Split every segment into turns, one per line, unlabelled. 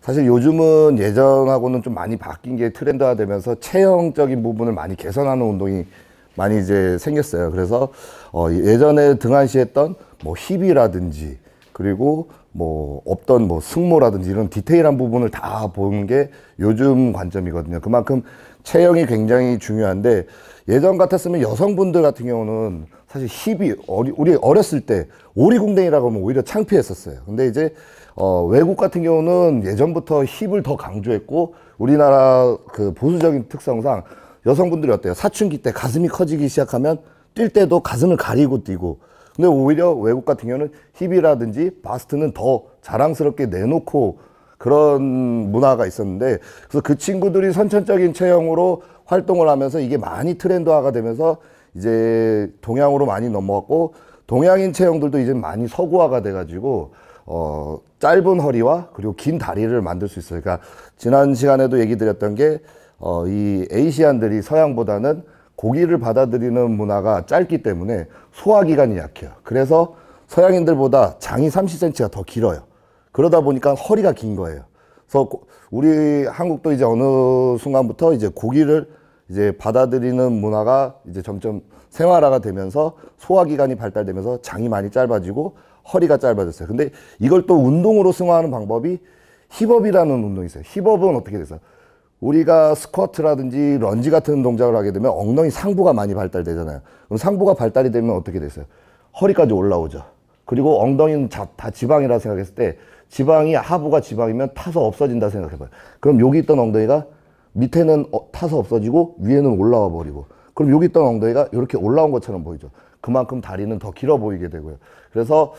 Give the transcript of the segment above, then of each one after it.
사실 요즘은 예전하고는 좀 많이 바뀐 게 트렌드화 되면서 체형적인 부분을 많이 개선하는 운동이 많이 이제 생겼어요. 그래서 예전에 등한시했던 뭐 힙이라든지 그리고 뭐 없던 뭐 승모라든지 이런 디테일한 부분을 다 보는 게 요즘 관점이거든요. 그만큼 체형이 굉장히 중요한데, 예전 같았으면 여성분들 같은 경우는 사실 힙이 우리 어렸을 때 오리궁뎅이라고 하면 오히려 창피했었어요. 근데 이제 외국 같은 경우는 예전부터 힙을 더 강조했고, 우리나라 그 보수적인 특성상 여성분들이 어때요? 사춘기 때 가슴이 커지기 시작하면 뛸 때도 가슴을 가리고 뛰고, 근데 오히려 외국 같은 경우는 힙이라든지 바스트는 더 자랑스럽게 내놓고 그런 문화가 있었는데, 그래서 그 친구들이 선천적인 체형으로 활동을 하면서 이게 많이 트렌드화가 되면서 이제 동양으로 많이 넘어왔고, 동양인 체형들도 이제 많이 서구화가 돼가지고 짧은 허리와 그리고 긴 다리를 만들 수 있어요. 그러니까 지난 시간에도 얘기 드렸던 게 이 에이시안들이 서양보다는 고기를 받아들이는 문화가 짧기 때문에 소화기관이 약해요. 그래서 서양인들보다 장이 30cm가 더 길어요. 그러다 보니까 허리가 긴 거예요. 그래서 우리 한국도 이제 어느 순간부터 이제 고기를 이제 받아들이는 문화가 이제 점점 생활화가 되면서 소화기관이 발달되면서 장이 많이 짧아지고 허리가 짧아졌어요. 근데 이걸 또 운동으로 승화하는 방법이 힙업이라는 운동이 있어요. 힙업은 어떻게 돼서 우리가 스쿼트라든지 런지 같은 동작을 하게 되면 엉덩이 상부가 많이 발달되잖아요. 그럼 상부가 발달이 되면 어떻게 됐어요? 허리까지 올라오죠. 그리고 엉덩이는 다 지방이라 생각했을 때, 지방이 하부가 지방이면 타서 없어진다 생각해봐요. 그럼 여기 있던 엉덩이가 밑에는 타서 없어지고 위에는 올라와 버리고, 그럼 여기 있던 엉덩이가 이렇게 올라온 것처럼 보이죠. 그만큼 다리는 더 길어 보이게 되고요. 그래서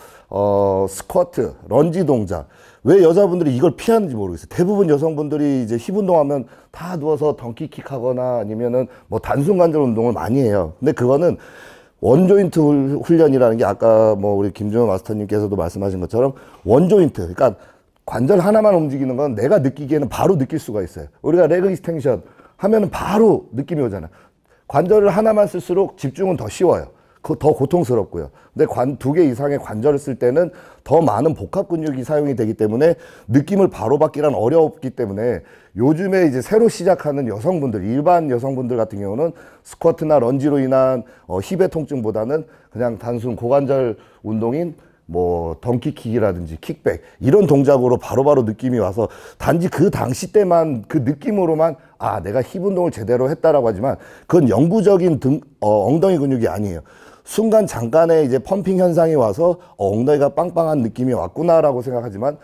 스쿼트, 런지 동작, 왜 여자분들이 이걸 피하는지 모르겠어요. 대부분 여성분들이 이제 힙 운동하면 다 누워서 덩키킥 하거나 아니면은 뭐 단순 관절 운동을 많이 해요. 근데 그거는 원조인트 훈련이라는 게, 아까 뭐 우리 김준호 마스터님께서도 말씀하신 것처럼 원조인트, 그러니까 관절 하나만 움직이는 건 내가 느끼기에는 바로 느낄 수가 있어요. 우리가 레그 익스텐션 하면은 바로 느낌이 오잖아요. 관절을 하나만 쓸수록 집중은 더 쉬워요. 더 고통스럽고요. 근데 두 개 이상의 관절을 쓸 때는 더 많은 복합 근육이 사용이 되기 때문에 느낌을 바로 받기란 어렵기 때문에, 요즘에 이제 새로 시작하는 여성분들, 일반 여성분들 같은 경우는 스쿼트나 런지로 인한 힙의 통증보다는 그냥 단순 고관절 운동인 뭐 덩키킥이라든지 킥백 이런 동작으로 바로바로 느낌이 와서, 단지 그 당시 때만 그 느낌으로만 아 내가 힙 운동을 제대로 했다라고 하지만 그건 영구적인 엉덩이 근육이 아니에요. 순간 잠깐의 이제 펌핑 현상이 와서 엉덩이가 빵빵한 느낌이 왔구나라고 생각하지만,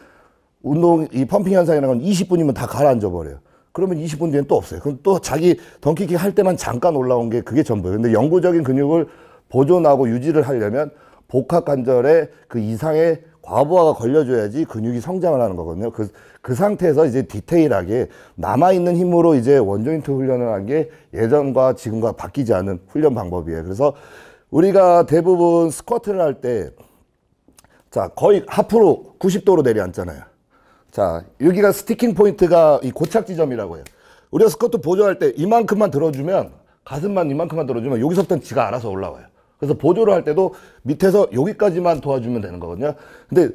이 펌핑 현상이라는 건 20분이면 다 가라앉아 버려요. 그러면 20분 뒤엔 또 없어요. 그럼 또 자기 덩키킥 할 때만 잠깐 올라온 게 그게 전부예요. 근데 영구적인 근육을 보존하고 유지를 하려면 복합 관절에 그 이상의 과부하가 걸려줘야지 근육이 성장을 하는 거거든요. 그 상태에서 이제 디테일하게 남아있는 힘으로 이제 원조인트 훈련을 한 게 예전과 지금과 바뀌지 않은 훈련 방법이에요. 그래서 우리가 대부분 스쿼트를 할 때, 자, 거의 하프로 90도로 내려앉잖아요. 자, 여기가 스티킹 포인트가 이 고착 지점이라고 해요. 우리가 스쿼트 보조할 때 이만큼만 들어주면, 가슴만 이만큼만 들어주면 여기서부터는 지가 알아서 올라와요. 그래서 보조를 할 때도 밑에서 여기까지만 도와주면 되는 거거든요. 근데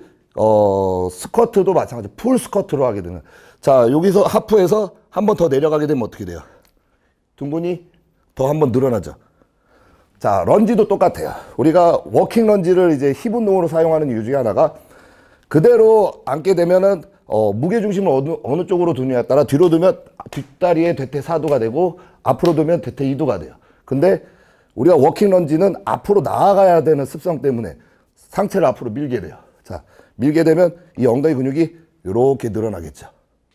스쿼트도 마찬가지, 풀 스쿼트로 하게 되면, 자, 여기서 하프에서 한 번 더 내려가게 되면 어떻게 돼요? 등분이 더 한 번 늘어나죠. 자, 런지도 똑같아요. 우리가 워킹 런지를 이제 힙 운동으로 사용하는 이유 중에 하나가, 그대로 앉게 되면은 무게 중심을 어느 쪽으로 두느냐에 따라 뒤로 두면 뒷다리에 대퇴 4도가 되고 앞으로 두면 대퇴 2도가 돼요. 근데 우리가 워킹 런지는 앞으로 나아가야 되는 습성 때문에 상체를 앞으로 밀게 돼요. 자, 밀게 되면 이 엉덩이 근육이 이렇게 늘어나겠죠.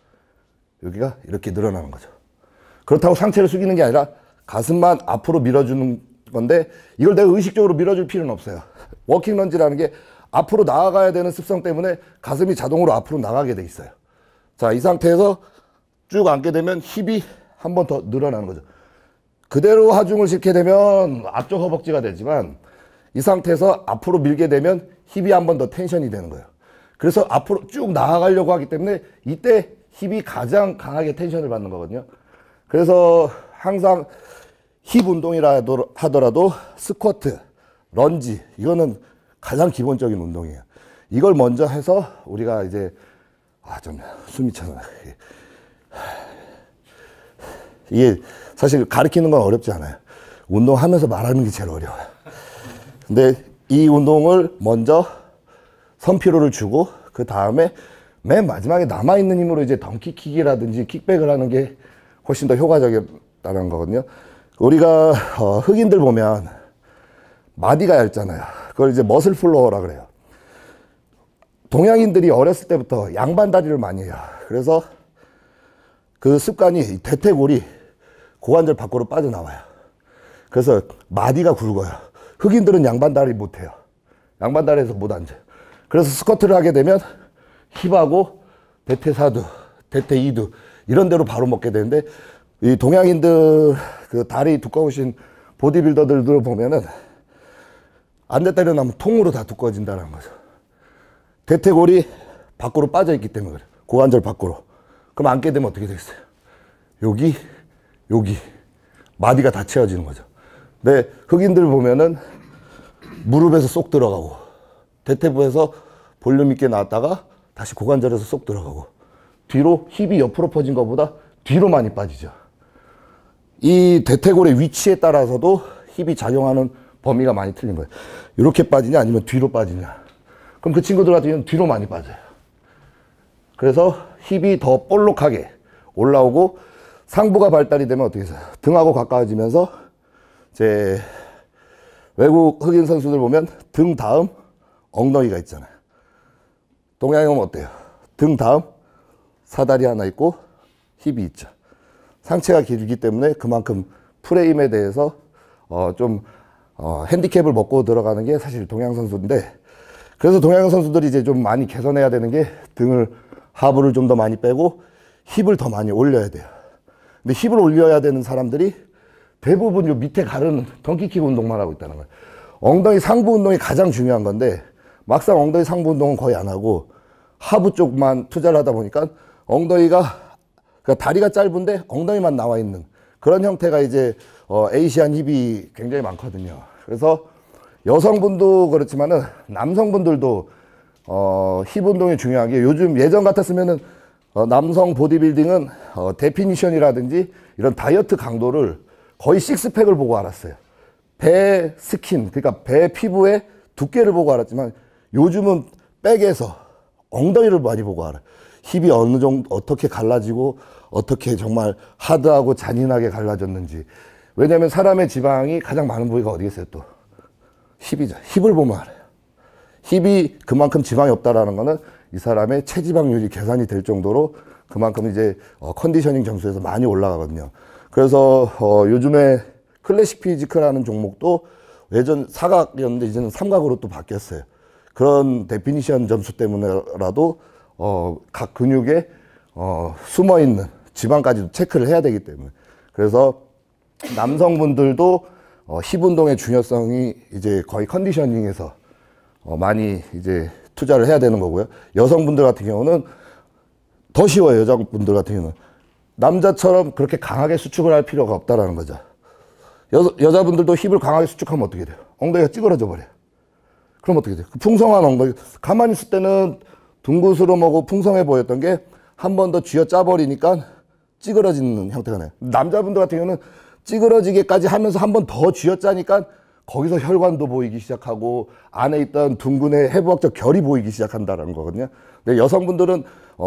여기가 이렇게 늘어나는 거죠. 그렇다고 상체를 숙이는 게 아니라 가슴만 앞으로 밀어주는 건데, 이걸 내가 의식적으로 밀어줄 필요는 없어요. 워킹 런지라는 게 앞으로 나아가야 되는 습성 때문에 가슴이 자동으로 앞으로 나가게 돼 있어요. 자, 이 상태에서 쭉 앉게 되면 힙이 한 번 더 늘어나는 거죠. 그대로 하중을 싣게 되면 앞쪽 허벅지가 되지만, 이 상태에서 앞으로 밀게 되면 힙이 한 번 더 텐션이 되는 거예요. 그래서 앞으로 쭉 나아가려고 하기 때문에 이때 힙이 가장 강하게 텐션을 받는 거거든요. 그래서 항상 힙 운동이라 하더라도 스쿼트, 런지, 이거는 가장 기본적인 운동이에요. 이걸 먼저 해서 우리가 이제 좀 숨이 차네. 이게 사실 가르치는 건 어렵지 않아요. 운동하면서 말하는 게 제일 어려워요. 근데 이 운동을 먼저 선피로를 주고 그 다음에 맨 마지막에 남아있는 힘으로 이제 덩키킥이라든지 킥백을 하는 게 훨씬 더 효과적이다는 거거든요. 우리가 흑인들 보면 마디가 얇잖아요. 그걸 이제 머슬 플로어라 그래요. 동양인들이 어렸을 때부터 양반 다리를 많이 해요. 그래서 그 습관이 대퇴골이 고관절 밖으로 빠져나와요. 그래서 마디가 굵어요. 흑인들은 양반 다리 못 해요. 양반 다리에서 못 앉아요. 그래서 스쿼트를 하게 되면 힙하고 대퇴4두, 대퇴2두 이런 데로 바로 먹게 되는데 이 동양인들 그 다리 두꺼우신 보디빌더들을 보면은 안대 때려 나면 통으로 다 두꺼워진다는 거죠. 대퇴골이 밖으로 빠져 있기 때문에 그래요. 고관절 밖으로. 그럼 앉게 되면 어떻게 되겠어요? 여기 마디가 다 채워지는 거죠. 근데 흑인들 보면은 무릎에서 쏙 들어가고 대퇴부에서 볼륨 있게 나왔다가 다시 고관절에서 쏙 들어가고 뒤로 힙이 옆으로 퍼진 것보다 뒤로 많이 빠지죠. 이 대퇴골의 위치에 따라서도 힙이 작용하는 범위가 많이 틀린 거예요. 이렇게 빠지냐 아니면 뒤로 빠지냐. 그럼 그 친구들 같은 경우는 뒤로 많이 빠져요. 그래서 힙이 더 볼록하게 올라오고 상부가 발달이 되면 어떻게 해요? 등하고 가까워지면서 이제 외국 흑인 선수들 보면 등 다음 엉덩이가 있잖아요. 동양인은 어때요? 등 다음 사다리 하나 있고 힙이 있죠. 상체가 길기 때문에 그만큼 프레임에 대해서 핸디캡을 먹고 들어가는 게 사실 동양 선수인데 그래서 동양 선수들이 이제 좀 많이 개선해야 되는 게 등을 하부를 좀 더 많이 빼고 힙을 더 많이 올려야 돼요. 근데 힙을 올려야 되는 사람들이 대부분 요 밑에 가르는 덩키킥 운동만 하고 있다는 거예요. 엉덩이 상부 운동이 가장 중요한 건데 막상 엉덩이 상부 운동은 거의 안 하고 하부 쪽만 투자를 하다 보니까 엉덩이가 그러니까 다리가 짧은데 엉덩이만 나와 있는 그런 형태가 이제 에이시안 힙이 굉장히 많거든요. 그래서 여성분도 그렇지만은 남성분들도 힙 운동이 중요한 게 요즘 예전 같았으면은 남성 보디빌딩은 데피니션이라든지 이런 다이어트 강도를 거의 식스팩을 보고 알았어요. 배 스킨, 그러니까 배 피부의 두께를 보고 알았지만 요즘은 백에서 엉덩이를 많이 보고 알아요. 힙이 어느 정도 어떻게 갈라지고 어떻게 정말 하드하고 잔인하게 갈라졌는지. 왜냐하면 사람의 지방이 가장 많은 부위가 어디겠어요 또? 힙이죠. 힙을 보면 알아요. 힙이 그만큼 지방이 없다라는 거는 이 사람의 체지방률이 계산이 될 정도로 그만큼 이제 컨디셔닝 점수에서 많이 올라가거든요. 그래서 요즘에 클래식 피지크라는 종목도 예전 사각이었는데 이제는 삼각으로 또 바뀌었어요. 그런 데피니션 점수 때문에라도 각 근육에 숨어있는 지방까지도 체크를 해야 되기 때문에 그래서 남성분들도 힙 운동의 중요성이 이제 거의 컨디셔닝에서 많이 이제 투자를 해야 되는 거고요. 여성분들 같은 경우는 더 쉬워요. 여자분들 같은 경우는 남자처럼 그렇게 강하게 수축을 할 필요가 없다라는 거죠. 여자분들도 힙을 강하게 수축하면 어떻게 돼요? 엉덩이가 찌그러져 버려요. 그럼 어떻게 돼요? 그 풍성한 엉덩이 가만히 있을 때는 둥그스름하고 풍성해 보였던 게 한 번 더 쥐어 짜버리니까 찌그러지는 형태가 나요. 남자분들 같은 경우는 찌그러지게까지 하면서 한 번 더 쥐어 짜니까 거기서 혈관도 보이기 시작하고 안에 있던 둥근의 해부학적 결이 보이기 시작한다는 거거든요. 근데 여성분들은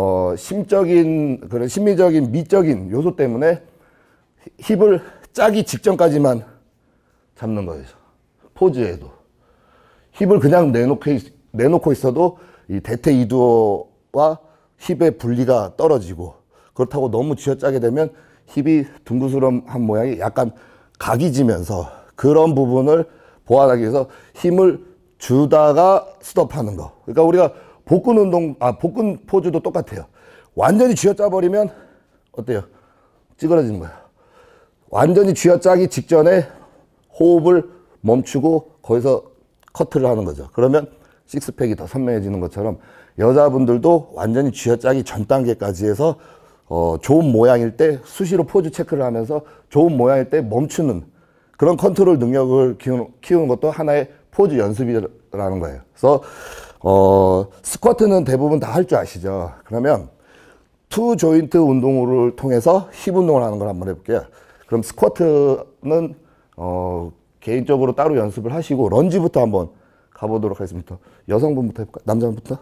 심적인 그런 심미적인 미적인 요소 때문에 힙을 짜기 직전까지만 잡는 거예요. 포즈에도 힙을 그냥 내놓고 있어도 이 대퇴이두어와 힙의 분리가 떨어지고 그렇다고 너무 쥐어짜게 되면 힙이 둥그스름한 모양이 약간 각이 지면서 그런 부분을 보완하기 위해서 힘을 주다가 스톱하는 거. 그러니까 우리가 복근 운동, 복근 포즈도 똑같아요. 완전히 쥐어짜 버리면 어때요? 찌그러지는 거예요. 완전히 쥐어짜기 직전에 호흡을 멈추고 거기서 커트를 하는 거죠. 그러면 식스팩이 더 선명해지는 것처럼 여자분들도 완전히 쥐어짜기 전 단계까지 해서 좋은 모양일 때 수시로 포즈 체크를 하면서 좋은 모양일 때 멈추는 그런 컨트롤 능력을 키우는 것도 하나의 포즈 연습이라는 거예요. 그래서 스쿼트는 대부분 다 할 줄 아시죠? 그러면 투 조인트 운동을 통해서 힙 운동을 하는 걸 한번 해볼게요. 그럼 스쿼트는 개인적으로 따로 연습을 하시고 런지부터 한번 가보도록 하겠습니다. 여성분부터 해볼까? 남자분부터?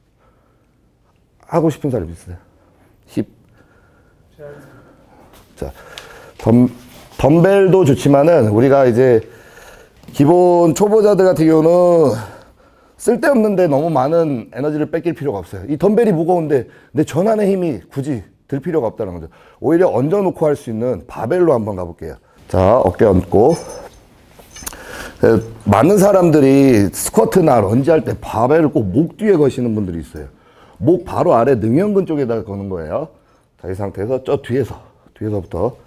하고 싶은 사람 있으세요? 힙. 자, 덤벨도 좋지만은 우리가 이제 기본 초보자들 같은 경우는 쓸데없는데 너무 많은 에너지를 뺏길 필요가 없어요. 이 덤벨이 무거운데 내 전환의 힘이 굳이 들 필요가 없다는 거죠. 오히려 얹어놓고 할 수 있는 바벨로 한번 가볼게요. 자, 어깨 얹고. 많은 사람들이 스쿼트나 런지 할 때 바벨을 꼭 목 뒤에 거시는 분들이 있어요. 목 바로 아래 능형근 쪽에다 거는 거예요. 자, 이 상태에서 저 뒤에서부터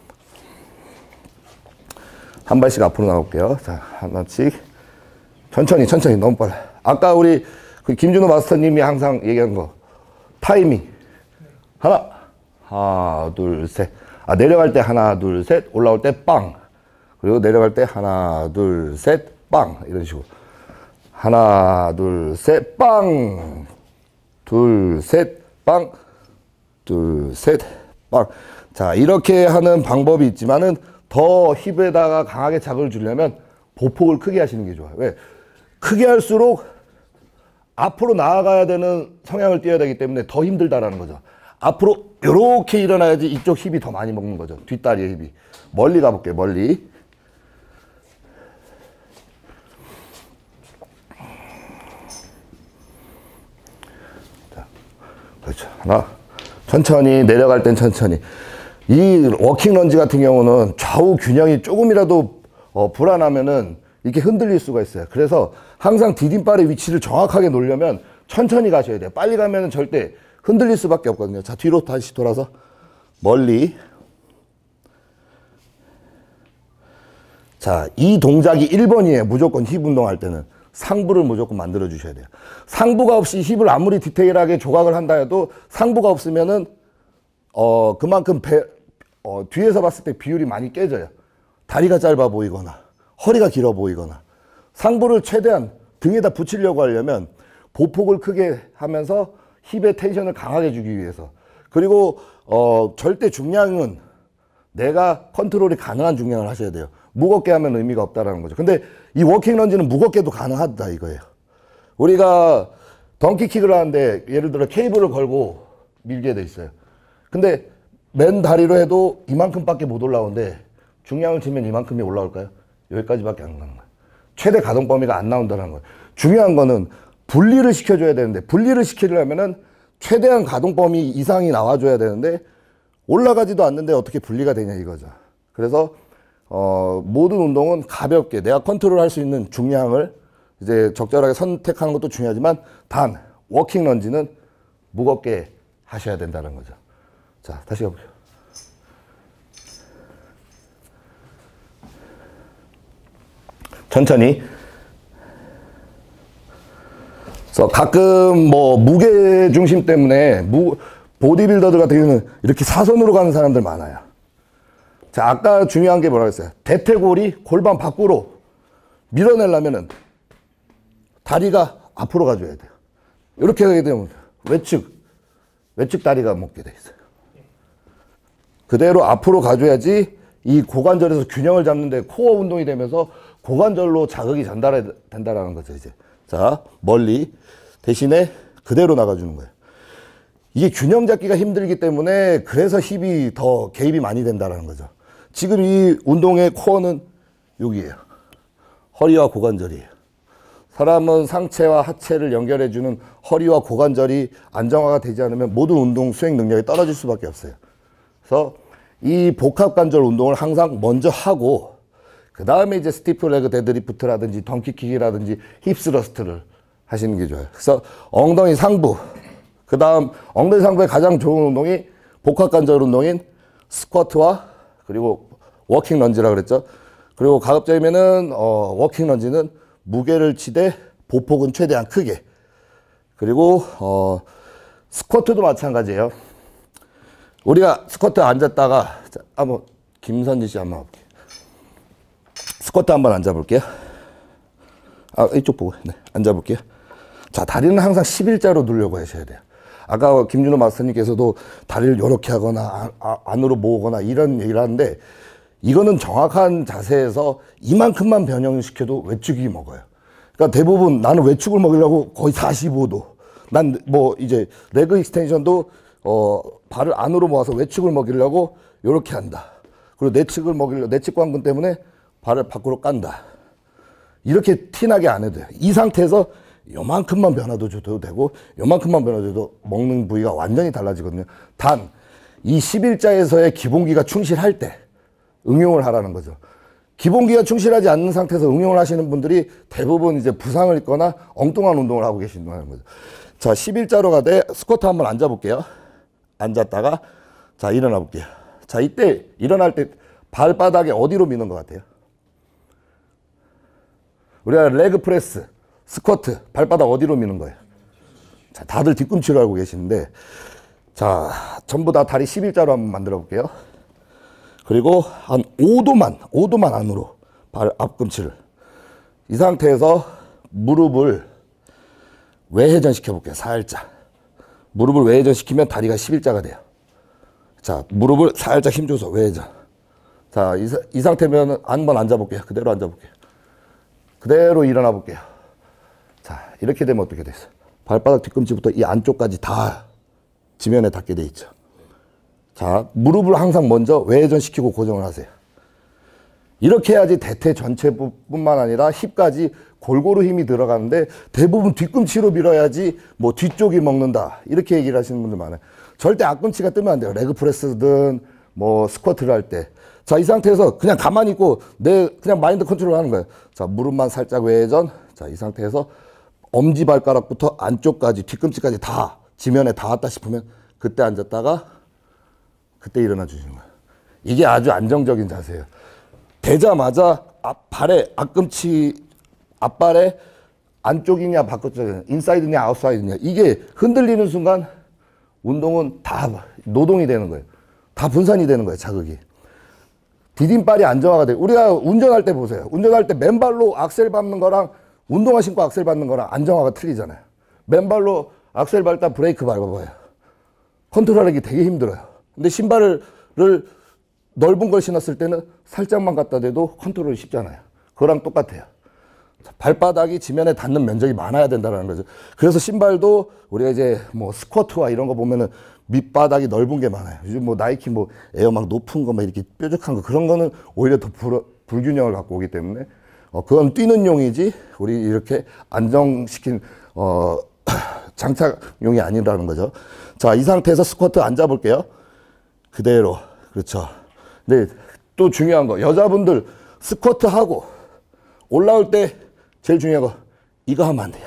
한 발씩 앞으로 나올게요. 자, 하나씩 천천히 너무 빨라. 아까 우리 그 김준호 마스터님이 항상 얘기한 거 타이밍 하나 둘 셋. 내려갈 때 하나 둘 셋, 올라올 때 빵. 그리고 내려갈 때 하나 둘 셋 빵, 이런 식으로 하나 둘 셋 빵, 둘 셋 빵, 둘 셋 빵. 자, 이렇게 하는 방법이 있지만은 더 힙에다가 강하게 자극을 주려면 보폭을 크게 하시는 게 좋아요. 왜? 크게 할수록 앞으로 나아가야 되는 성향을 띄어야 되기 때문에 더 힘들다라는 거죠. 앞으로 이렇게 일어나야지 이쪽 힙이 더 많이 먹는 거죠. 뒷다리의 힙이. 멀리 가볼게요. 멀리. 자, 그렇죠. 하나. 천천히 내려갈 땐 천천히. 이 워킹 런지 같은 경우는 좌우 균형이 조금이라도 불안하면은 이렇게 흔들릴 수가 있어요. 그래서 항상 디딤발의 위치를 정확하게 놓으려면 천천히 가셔야 돼요. 빨리 가면은 절대 흔들릴 수밖에 없거든요. 자, 뒤로 다시 돌아서 멀리. 자, 이 동작이 1번이에요. 무조건 힙 운동할 때는. 상부를 무조건 만들어 주셔야 돼요. 상부가 없이 힙을 아무리 디테일하게 조각을 한다 해도 상부가 없으면은 그만큼 뒤에서 봤을 때 비율이 많이 깨져요. 다리가 짧아 보이거나 허리가 길어 보이거나. 상부를 최대한 등에다 붙이려고 하려면 보폭을 크게 하면서 힙의 텐션을 강하게 주기 위해서. 그리고 절대 중량은 내가 컨트롤이 가능한 중량을 하셔야 돼요. 무겁게 하면 의미가 없다라는 거죠. 근데 이 워킹 런지는 무겁게도 가능하다 이거예요. 우리가 덩키킥을 하는데 예를 들어 케이블을 걸고 밀게 돼 있어요. 근데 맨 다리로 해도 이만큼밖에 못 올라오는데 중량을 치면 이만큼이 올라올까요? 여기까지밖에 안 가는 거예요. 최대 가동 범위가 안 나온다는 거예요. 중요한 거는 분리를 시켜줘야 되는데, 분리를 시키려면은 최대한 가동 범위 이상이 나와줘야 되는데 올라가지도 않는데 어떻게 분리가 되냐 이거죠. 그래서 모든 운동은 가볍게 내가 컨트롤할 수 있는 중량을 이제 적절하게 선택하는 것도 중요하지만 단 워킹 런지는 무겁게 하셔야 된다는 거죠. 자, 다시 가볼게요. 천천히. 그래서 가끔 뭐 무게 중심 때문에 보디빌더들 같은 경우는 이렇게 사선으로 가는 사람들 많아요. 자, 아까 중요한 게 뭐라고 했어요? 대퇴골이 골반 밖으로 밀어내려면은 다리가 앞으로 가줘야 돼요. 이렇게 하게 되면 외측 다리가 먹게 돼 있어요. 그대로 앞으로 가줘야지 이 고관절에서 균형을 잡는데 코어 운동이 되면서 고관절로 자극이 전달된다라는 거죠, 이제. 자, 멀리. 대신에 그대로 나가주는 거예요. 이게 균형 잡기가 힘들기 때문에 그래서 힙이 더 개입이 많이 된다는 거죠. 지금 이 운동의 코어는 여기에요. 허리와 고관절이에요. 사람은 상체와 하체를 연결해주는 허리와 고관절이 안정화가 되지 않으면 모든 운동 수행 능력이 떨어질 수밖에 없어요. 그래서 이 복합관절 운동을 항상 먼저 하고 그 다음에 이제 스티프 레그 데드리프트라든지 덩키킥이라든지 힙스러스트를 하시는 게 좋아요. 그래서 엉덩이 상부, 그 다음 엉덩이 상부에 가장 좋은 운동이 복합관절 운동인 스쿼트와 그리고 워킹 런지라 그랬죠. 그리고 가급적이면은 워킹 런지는 무게를 치되 보폭은 최대한 크게. 그리고 스쿼트도 마찬가지예요. 우리가 스쿼트 앉았다가 한번 김선지 씨 한번 해볼게요. 스쿼트 한번 앉아볼게요. 이쪽 보고. 네, 앉아볼게요. 자, 다리는 항상 11자로 누려고 하셔야 돼요. 아까 김준호 마스터님께서도 다리를 이렇게 하거나 안으로 모으거나 이런 얘기를 하는데 이거는 정확한 자세에서 이만큼만 변형시켜도 외축이 먹어요. 그러니까 대부분 나는 외축을 먹이려고 거의 45도. 난 뭐 이제 레그 익스텐션도 발을 안으로 모아서 외축을 먹이려고 이렇게 한다. 그리고 내측을 먹이려고 내측 광근 때문에 발을 밖으로 깐다. 이렇게 티나게 안 해도 돼요. 이 상태에서 요만큼만 변화도 줘도 되고 요만큼만 변화도 줘도 먹는 부위가 완전히 달라지거든요. 단 이 11자에서의 기본기가 충실할 때 응용을 하라는 거죠. 기본기가 충실하지 않는 상태에서 응용을 하시는 분들이 대부분 이제 부상을 입거나 엉뚱한 운동을 하고 계신다는 거죠. 자, 11자로 가되 스쿼트 한번 앉아 볼게요. 앉았다가 자, 일어나 볼게요. 자, 이때 일어날 때 발바닥에 어디로 미는 것 같아요? 우리가 레그 프레스, 스쿼트, 발바닥 어디로 미는 거예요? 자, 다들 뒤꿈치로 알고 계시는데 자, 전부 다 다리 11자로 한번 만들어 볼게요. 그리고 한 5도만 안으로 발 앞꿈치를 이 상태에서 무릎을 외회전 시켜볼게요. 살짝 무릎을 외회전 시키면 다리가 11자가 돼요. 자, 무릎을 살짝 힘줘서 외회전. 자, 이 상태면 한번 앉아볼게요. 그대로 앉아볼게요. 그대로 일어나 볼게요. 자, 이렇게 되면 어떻게 됐어요? 발바닥 뒤꿈치부터 이 안쪽까지 다 지면에 닿게 돼 있죠. 자, 무릎을 항상 먼저 외회전 시키고 고정을 하세요. 이렇게 해야지 대퇴 전체뿐만 아니라 힙까지 골고루 힘이 들어가는데 대부분 뒤꿈치로 밀어야지 뭐 뒤쪽이 먹는다 이렇게 얘기를 하시는 분들 많아요. 절대 앞꿈치가 뜨면 안 돼요. 레그 프레스든 뭐 스쿼트를 할 때. 자, 이 상태에서 그냥 가만히 있고 그냥 마인드 컨트롤 하는 거예요. 자, 무릎만 살짝 외회전. 자, 이 상태에서 엄지발가락부터 안쪽까지 뒤꿈치까지 다 지면에 닿았다 싶으면 그때 앉았다가 그때 일어나 주시는 거예요. 이게 아주 안정적인 자세예요. 되자마자 발의 앞꿈치, 앞발의 안쪽이냐 바깥쪽이냐, 인사이드냐 아웃사이드냐 이게 흔들리는 순간 운동은 다 노동이 되는 거예요. 다 분산이 되는 거예요, 자극이. 디딤발이 안정화가 돼요. 우리가 운전할 때 보세요. 운전할 때 맨발로 악셀 밟는 거랑 운동화 신고 악셀 밟는 거랑 안정화가 틀리잖아요. 맨발로 악셀 밟다 브레이크 밟아봐요. 컨트롤하기 되게 힘들어요. 근데 신발을 넓은 걸 신었을 때는 살짝만 갖다 대도 컨트롤이 쉽잖아요. 그거랑 똑같아요. 발바닥이 지면에 닿는 면적이 많아야 된다는 거죠. 그래서 신발도 우리가 이제 뭐 스쿼트와 이런 거 보면은 밑바닥이 넓은 게 많아요. 요즘 뭐 나이키 뭐 에어 막 높은 거 막 이렇게 뾰족한 거 그런 거는 오히려 더 불균형을 갖고 오기 때문에 그건 뛰는 용이지 우리 이렇게 안정시킨 장착용이 아니라는 거죠. 자, 이 상태에서 스쿼트 앉아 볼게요. 그대로. 그렇죠. 근데 또 중요한 거 여자분들 스쿼트 하고 올라올 때 제일 중요한 거 이거 하면 안 돼요.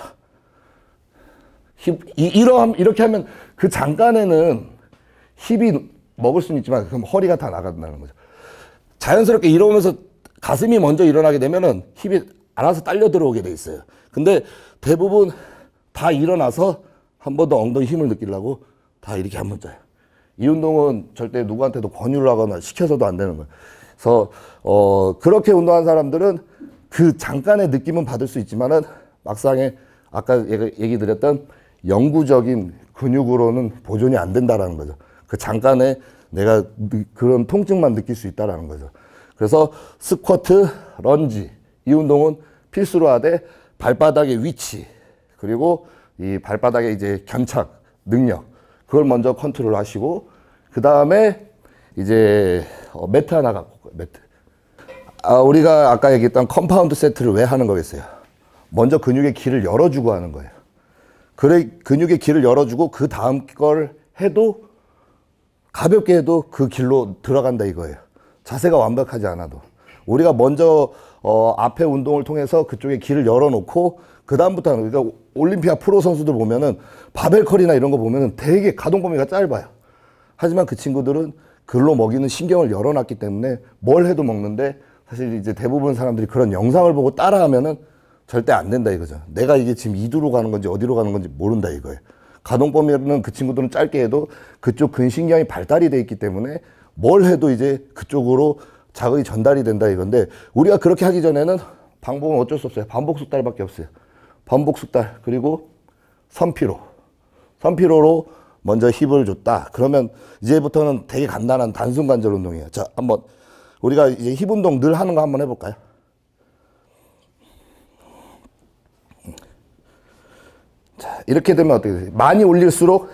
이렇게 하면 그 잠깐에는 힙이 먹을 수는 있지만 그럼 허리가 다 나간다는 거죠. 자연스럽게 이러면서 가슴이 먼저 일어나게 되면은 힙이 알아서 딸려 들어오게 돼 있어요. 근데 대부분 다 일어나서 한 번 더 엉덩이 힘을 느끼려고 다 이렇게 한 번 짜요. 이 운동은 절대 누구한테도 권유를 하거나 시켜서도 안 되는 거예요. 그래서 그렇게 운동한 사람들은 그 잠깐의 느낌은 받을 수 있지만은 막상에 아까 얘기 드렸던 영구적인 근육으로는 보존이 안 된다라는 거죠. 그 잠깐에 내가 그런 통증만 느낄 수 있다라는 거죠. 그래서 스쿼트, 런지 이 운동은 필수로 하되 발바닥의 위치 그리고 이 발바닥의 이제 견착 능력 그걸 먼저 컨트롤 하시고 그 다음에 이제 매트 하나 갖고 올거예요. 매트. 우리가 아까 얘기했던 컴파운드 세트를 왜 하는 거겠어요? 먼저 근육의 길을 열어주고 하는 거예요. 그래 근육의 길을 열어주고 그 다음 걸 해도 가볍게 해도 그 길로 들어간다 이거예요. 자세가 완벽하지 않아도 우리가 먼저 앞에 운동을 통해서 그쪽에 길을 열어놓고 그 다음부터는 그러니까 올림피아 프로 선수들 보면은 바벨 컬이나 이런 거 보면은 되게 가동 범위가 짧아요. 하지만 그 친구들은 글로 먹이는 신경을 열어놨기 때문에 뭘 해도 먹는데 사실 이제 대부분 사람들이 그런 영상을 보고 따라하면은 절대 안 된다 이거죠. 내가 이게 지금 이두로 가는 건지 어디로 가는 건지 모른다 이거예요. 가동 범위는 그 친구들은 짧게 해도 그쪽 근신경이 발달이 돼 있기 때문에 뭘 해도 이제 그쪽으로 자극이 전달이 된다 이건데 우리가 그렇게 하기 전에는 방법은 어쩔 수 없어요. 반복 숙달밖에 없어요. 반복 숙달 그리고 선피로로 먼저 힙을 줬다. 그러면 이제부터는 되게 간단한 단순 관절 운동이에요. 자, 한번 우리가 이제 힙 운동 늘 하는 거 한번 해볼까요? 자, 이렇게 되면 어떻게 돼요? 많이 올릴수록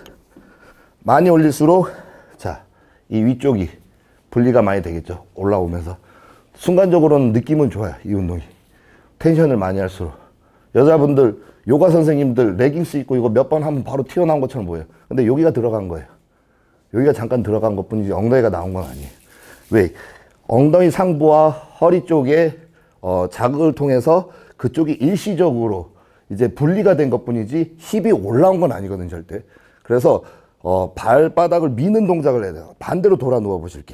자, 이 위쪽이 분리가 많이 되겠죠. 올라오면서 순간적으로는 느낌은 좋아요. 이 운동이 텐션을 많이 할수록. 여자분들 요가 선생님들 레깅스 입고 이거 몇 번 하면 바로 튀어나온 것처럼 보여요. 근데 여기가 들어간 거예요. 여기가 잠깐 들어간 것 뿐이지 엉덩이가 나온 건 아니에요. 왜? 엉덩이 상부와 허리 쪽에 자극을 통해서 그쪽이 일시적으로 이제 분리가 된 것 뿐이지 힙이 올라온 건 아니거든요, 절대. 그래서 발바닥을 미는 동작을 해야 돼요. 반대로 돌아 누워 보실게요.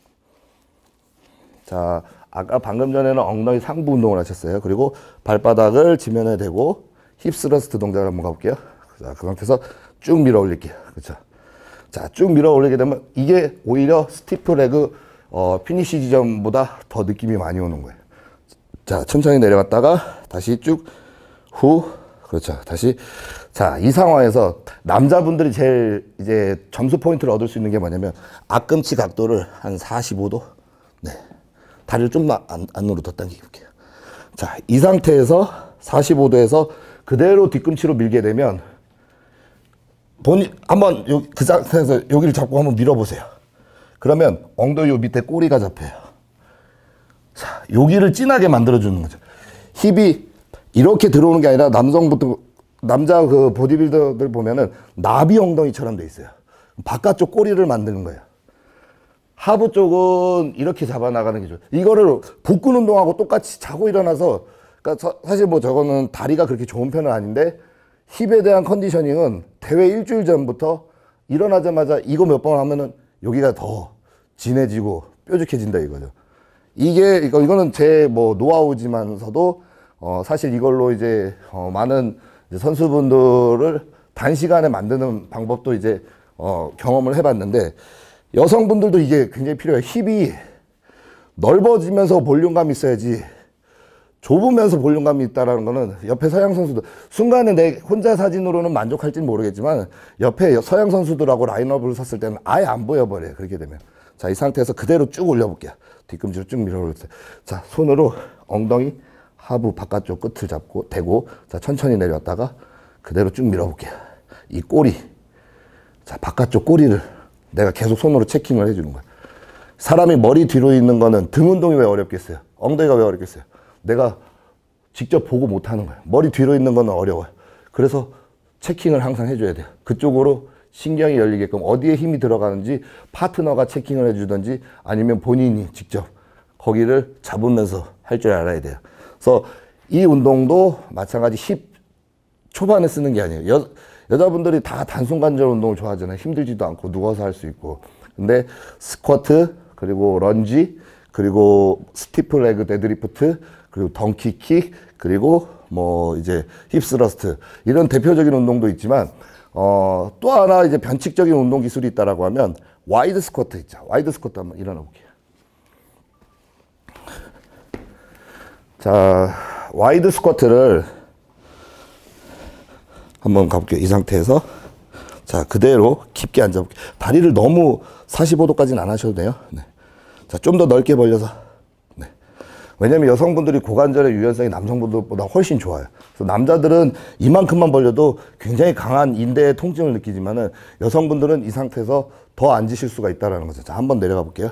자, 아까 방금 전에는 엉덩이 상부 운동을 하셨어요. 그리고 발바닥을 지면에 대고 힙 스러스트 동작을 한번 가볼게요. 자, 그 상태에서 쭉 밀어 올릴게요. 그렇죠? 자, 쭉 밀어 올리게 되면 이게 오히려 스티프 레그 피니시 지점보다 더 느낌이 많이 오는 거예요. 자, 천천히 내려갔다가 다시 쭉 후, 그렇죠. 다시. 자, 이 상황에서 남자분들이 제일 이제 점수 포인트를 얻을 수 있는 게 뭐냐면 앞꿈치 각도를 한 45도. 네. 다리를 좀 안으로 더 당겨볼게요. 자, 이 상태에서 45도에서 그대로 뒤꿈치로 밀게 되면 한번 그 상태에서 여기를 잡고 한번 밀어보세요. 그러면 엉덩이 요 밑에 꼬리가 잡혀요. 자, 여기를 진하게 만들어주는 거죠. 힙이 이렇게 들어오는 게 아니라 남자 그 보디빌더들 보면은 나비 엉덩이처럼 돼 있어요. 바깥쪽 꼬리를 만드는 거예요. 하부 쪽은 이렇게 잡아나가는 게 좋아요. 이거를 복근 운동하고 똑같이 자고 일어나서, 그러니까 사실 뭐 저거는 다리가 그렇게 좋은 편은 아닌데 힙에 대한 컨디셔닝은 대회 일주일 전부터 일어나자마자 이거 몇 번 하면은 여기가 더 진해지고 뾰족해진다 이거죠. 이거는 제 뭐 노하우지만서도 사실 이걸로 이제 많은 이제 선수분들을 단시간에 만드는 방법도 이제 경험을 해봤는데 여성분들도 이게 굉장히 필요해요. 힙이 넓어지면서 볼륨감이 있어야지 좁으면서 볼륨감이 있다라는 거는 옆에 서양 선수들 순간에 내 혼자 사진으로는 만족할지는 모르겠지만 옆에 서양 선수들하고 라인업을 섰을 때는 아예 안 보여버려요. 그렇게 되면. 자, 이 상태에서 그대로 쭉 올려볼게요. 뒤꿈치로 쭉 밀어 올려주세요. 자, 손으로 엉덩이 하부 바깥쪽 끝을 잡고 대고 자, 천천히 내려왔다가 그대로 쭉 밀어볼게요. 이 꼬리, 자, 바깥쪽 꼬리를 내가 계속 손으로 체킹을 해주는 거야. 사람이 머리 뒤로 있는 거는 등 운동이 왜 어렵겠어요? 엉덩이가 왜 어렵겠어요? 내가 직접 보고 못하는 거예요. 머리 뒤로 있는 거는 어려워요. 그래서 체킹을 항상 해줘야 돼요. 그쪽으로 신경이 열리게끔 어디에 힘이 들어가는지 파트너가 체킹을 해주든지 아니면 본인이 직접 거기를 잡으면서 할 줄 알아야 돼요. 그래서 이 운동도 마찬가지 힙 초반에 쓰는 게 아니에요. 여자분들이 다 단순 관절 운동을 좋아하잖아요. 힘들지도 않고 누워서 할 수 있고. 근데 스쿼트, 그리고 런지, 그리고 스티프 레그 데드리프트, 그리고 덩키킥, 그리고 뭐 이제 힙스러스트 이런 대표적인 운동도 있지만 또 하나 이제 변칙적인 운동 기술이 있다라고 하면 와이드 스쿼트 있죠. 와이드 스쿼트 한번 일어나 볼게요. 자, 와이드 스쿼트를 한번 가볼게요. 이 상태에서 자, 그대로 깊게 앉아볼게요. 다리를 너무 45도까지는 안 하셔도 돼요. 네. 자, 좀 더 넓게 벌려서. 네. 왜냐면 여성분들이 고관절의 유연성이 남성분들보다 훨씬 좋아요. 그래서 남자들은 이만큼만 벌려도 굉장히 강한 인대의 통증을 느끼지만은 여성분들은 이 상태에서 더 앉으실 수가 있다는 거죠. 자, 한번 내려가 볼게요.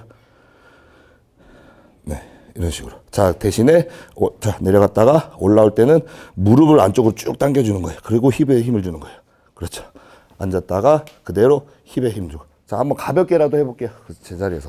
네. 이런 식으로. 자, 대신에 자, 내려갔다가 올라올 때는 무릎을 안쪽으로 쭉 당겨주는 거예요. 그리고 힙에 힘을 주는 거예요. 그렇죠. 앉았다가 그대로 힙에 힘 주고. 자, 한번 가볍게라도 해볼게요. 제자리에서.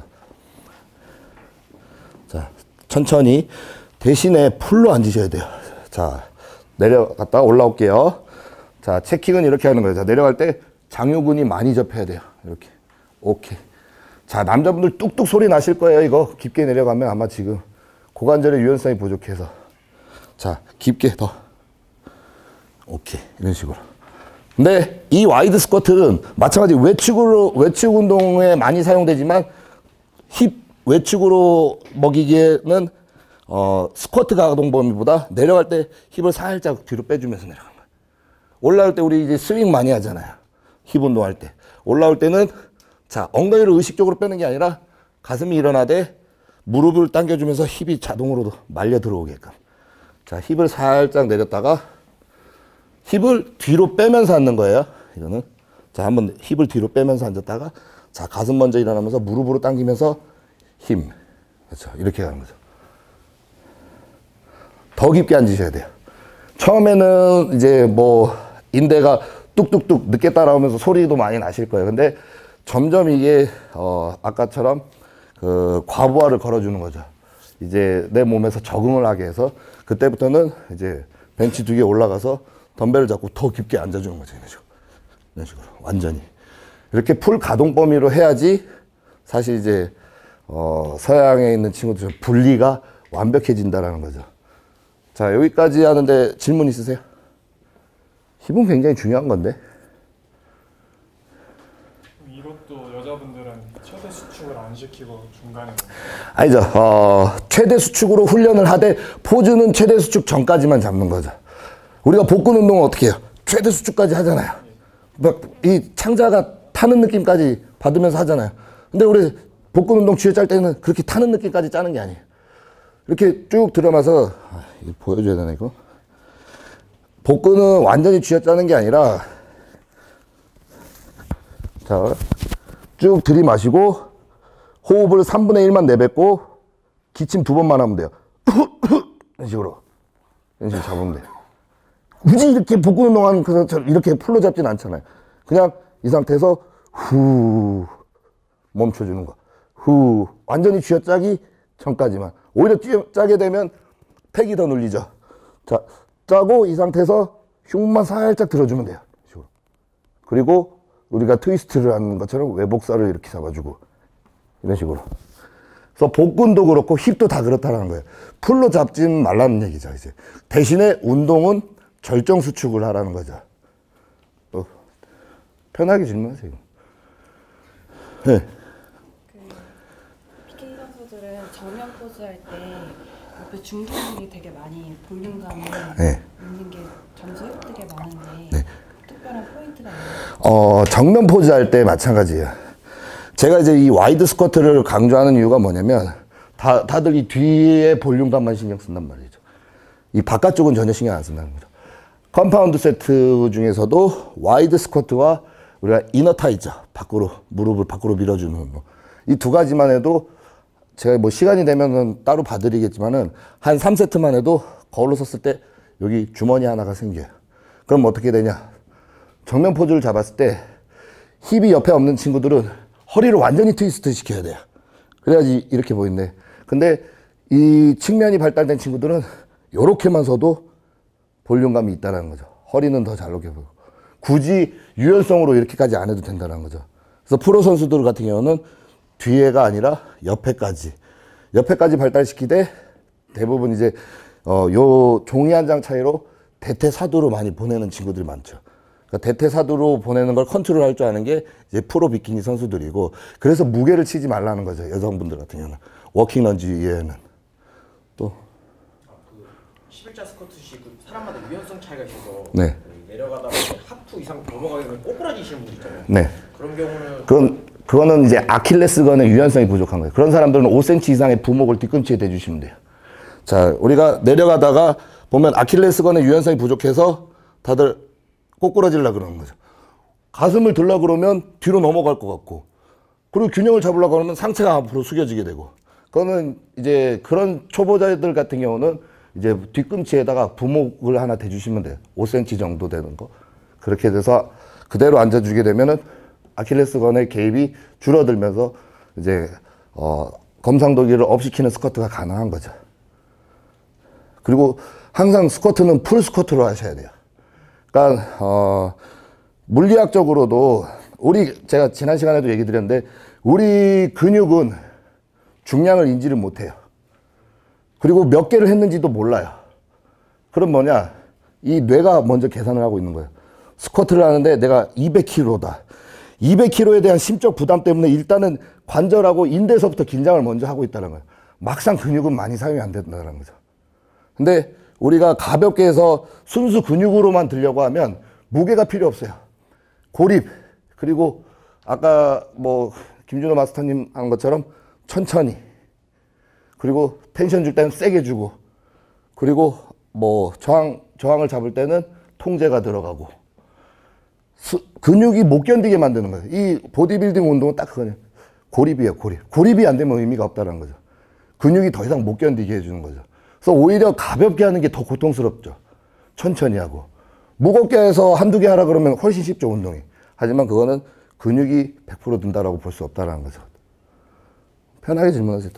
자, 천천히 대신에 풀로 앉으셔야 돼요. 자, 내려갔다가 올라올게요. 자, 체킹은 이렇게 하는 거예요. 자, 내려갈 때 장요근이 많이 접혀야 돼요. 이렇게. 오케이. 자, 남자분들 뚝뚝 소리 나실 거예요. 이거 깊게 내려가면 아마 지금 고관절의 유연성이 부족해서. 자, 깊게 더. 오케이. 이런 식으로. 근데 이 와이드 스쿼트는 마찬가지 외축 운동에 많이 사용되지만 힙 외축으로 먹이기에는 스쿼트 가동 범위보다 내려갈 때 힙을 살짝 뒤로 빼주면서 내려가는 거예요. 올라올 때 우리 이제 스윙 많이 하잖아요. 힙 운동할 때. 올라올 때는 자, 엉덩이를 의식적으로 빼는 게 아니라 가슴이 일어나되 무릎을 당겨주면서 힙이 자동으로 말려 들어오게끔. 자, 힙을 살짝 내렸다가 힙을 뒤로 빼면서 앉는 거예요. 이거는. 자, 한번 힙을 뒤로 빼면서 앉았다가 자, 가슴 먼저 일어나면서 무릎으로 당기면서 힘. 그렇죠. 이렇게 가는 거죠. 더 깊게 앉으셔야 돼요. 처음에는 이제 뭐 인대가 뚝뚝뚝 늦게 따라오면서 소리도 많이 나실 거예요. 근데 점점 이게 아까처럼 그 과부하를 걸어주는 거죠. 이제 내 몸에서 적응을 하게 해서 그때부터는 이제 벤치 2개 올라가서 덤벨을 잡고 더 깊게 앉아주는 거죠. 이런 식으로 완전히 이렇게 풀 가동 범위로 해야지 사실 이제 서양에 있는 친구들 분리가 완벽해진다라는 거죠. 자, 여기까지 하는데 질문 있으세요? 힙은 굉장히 중요한 건데.
이것도 여자분들은 최대 수축을 안 시키고 중간에
아니죠. 최대 수축으로 훈련을 하되 포즈는 최대 수축 전까지만 잡는 거죠. 우리가 복근 운동은 어떻게 해요? 최대 수축까지 하잖아요. 막 이 창자가 타는 느낌까지 받으면서 하잖아요. 근데 우리 복근 운동 쥐어 짤 때는 그렇게 타는 느낌까지 짜는 게 아니에요. 이렇게 쭉 들어가서 이거 보여줘야 되나 이거? 복근은 완전히 쥐어 짜는 게 아니라 자, 쭉 들이마시고 호흡을 3분의 1만 내뱉고 기침 2번만 하면 돼요. 이런 식으로 잡으면 돼요. 굳이 이렇게 복근 운동하는 것처럼 이렇게 풀로 잡진 않잖아요. 그냥 이 상태에서 후 멈춰주는 거. 후 완전히 쥐어짜기 전까지만. 오히려 쥐어짜게 되면 팩이 더 눌리죠. 자, 짜고 이 상태에서 흉만 살짝 들어주면 돼요. 그리고 우리가 트위스트를 하는 것처럼 외복살을 이렇게 잡아주고 이런 식으로. 그래서 복근도 그렇고 힙도 다 그렇다는 거예요. 풀로 잡진 말라는 얘기죠. 이제 대신에 운동은 절정 수축을 하라는 거죠. 또 편하게 질문하세요. 네.
그 PK 선수들은 정면 포즈 할 때 옆에 중견이 되게 많이 볼륨감을
네.
있는 게 점수 획득에 많은데
네.
특별한 포인트가 있나요?
정면 포즈 할 때 마찬가지예요. 제가 이제 이 와이드 스쿼트를 강조하는 이유가 뭐냐면 다들 이 뒤에 볼륨감만 신경 쓴단 말이죠. 이 바깥쪽은 전혀 신경 안 쓴다는 거죠. 컴파운드 세트 중에서도 와이드 스쿼트와 우리가 이너 타이죠. 밖으로 무릎을 밖으로 밀어주는 운동. 이 두 가지만 해도 제가 뭐 시간이 되면은 따로 봐드리겠지만은 한 3세트만 해도 거울로 섰을 때 여기 주머니 하나가 생겨요. 그럼 어떻게 되냐? 정면 포즈를 잡았을 때 힙이 옆에 없는 친구들은 허리를 완전히 트위스트 시켜야 돼요. 그래야지 이렇게 보이는데. 근데 이 측면이 발달된 친구들은 이렇게만 서도 볼륨감이 있다는 거죠. 허리는 더 잘 녹여 보이고. 굳이 유연성으로 이렇게까지 안 해도 된다는 거죠. 그래서 프로 선수들 같은 경우는 뒤에가 아니라 옆에까지 발달시키되 대부분 이제 요 종이 한 장 차이로 대퇴사두로 많이 보내는 친구들이 많죠. 그러니까 대퇴사두로 보내는 걸 컨트롤할 줄 아는 게 이제 프로 비키니 선수들이고, 그래서 무게를 치지 말라는 거죠. 여성분들 같은 경우는 워킹 런지 이외에는. 또
11자 스쿼트식 사람마다 유연성 차이가 있어서
네.
내려가다가 하프 이상 넘어가게 되면 꼬꾸라지시는 분들 있잖아요.
네.
그런 경우는
그거는 이제 아킬레스건의 유연성이 부족한 거예요. 그런 사람들은 5cm 이상의 부목을 뒤꿈치에 대주시면 돼요. 자, 우리가 내려가다가 보면 아킬레스건의 유연성이 부족해서 다들 꼬꾸라지려고 그러는 거죠. 가슴을 들려고 그러면 뒤로 넘어갈 것 같고, 그리고 균형을 잡으려고 그러면 상체가 앞으로 숙여지게 되고, 그거는 이제 그런 초보자들 같은 경우는 이제 뒤꿈치에다가 부목을 하나 대주시면 돼요. 5cm 정도 되는 거. 그렇게 돼서 그대로 앉아주게 되면은 아킬레스건의 개입이 줄어들면서 이제 검상도기를 업시키는 스쿼트가 가능한 거죠. 그리고 항상 스쿼트는 풀 스쿼트로 하셔야 돼요. 그러니까 물리학적으로도 제가 지난 시간에도 얘기 드렸는데, 우리 근육은 중량을 인지를 못해요. 그리고 몇 개를 했는지도 몰라요. 그럼 뭐냐? 이 뇌가 먼저 계산을 하고 있는 거예요. 스쿼트를 하는데 내가 200kg다. 200kg에 대한 심적 부담 때문에 일단은 관절하고 인대에서부터 긴장을 먼저 하고 있다는 거예요. 막상 근육은 많이 사용이 안 된다는 거죠. 근데 우리가 가볍게 해서 순수 근육으로만 들려고 하면 무게가 필요 없어요. 고립. 그리고 아까 뭐 김준호 마스터님 한 것처럼 천천히. 그리고 텐션 줄 때는 세게 주고. 그리고 뭐 저항을 잡을 때는 통제가 들어가고. 근육이 못 견디게 만드는 거예요. 이 보디빌딩 운동은 딱 그거예요. 고립이에요, 고립. 고립이 안 되면 의미가 없다는 거죠. 근육이 더 이상 못 견디게 해주는 거죠. 그래서 오히려 가볍게 하는 게 더 고통스럽죠. 천천히 하고. 무겁게 해서 한두 개 하라 그러면 훨씬 쉽죠, 운동이. 하지만 그거는 근육이 100% 든다라고 볼 수 없다는 거죠. 편하게 질문하세요.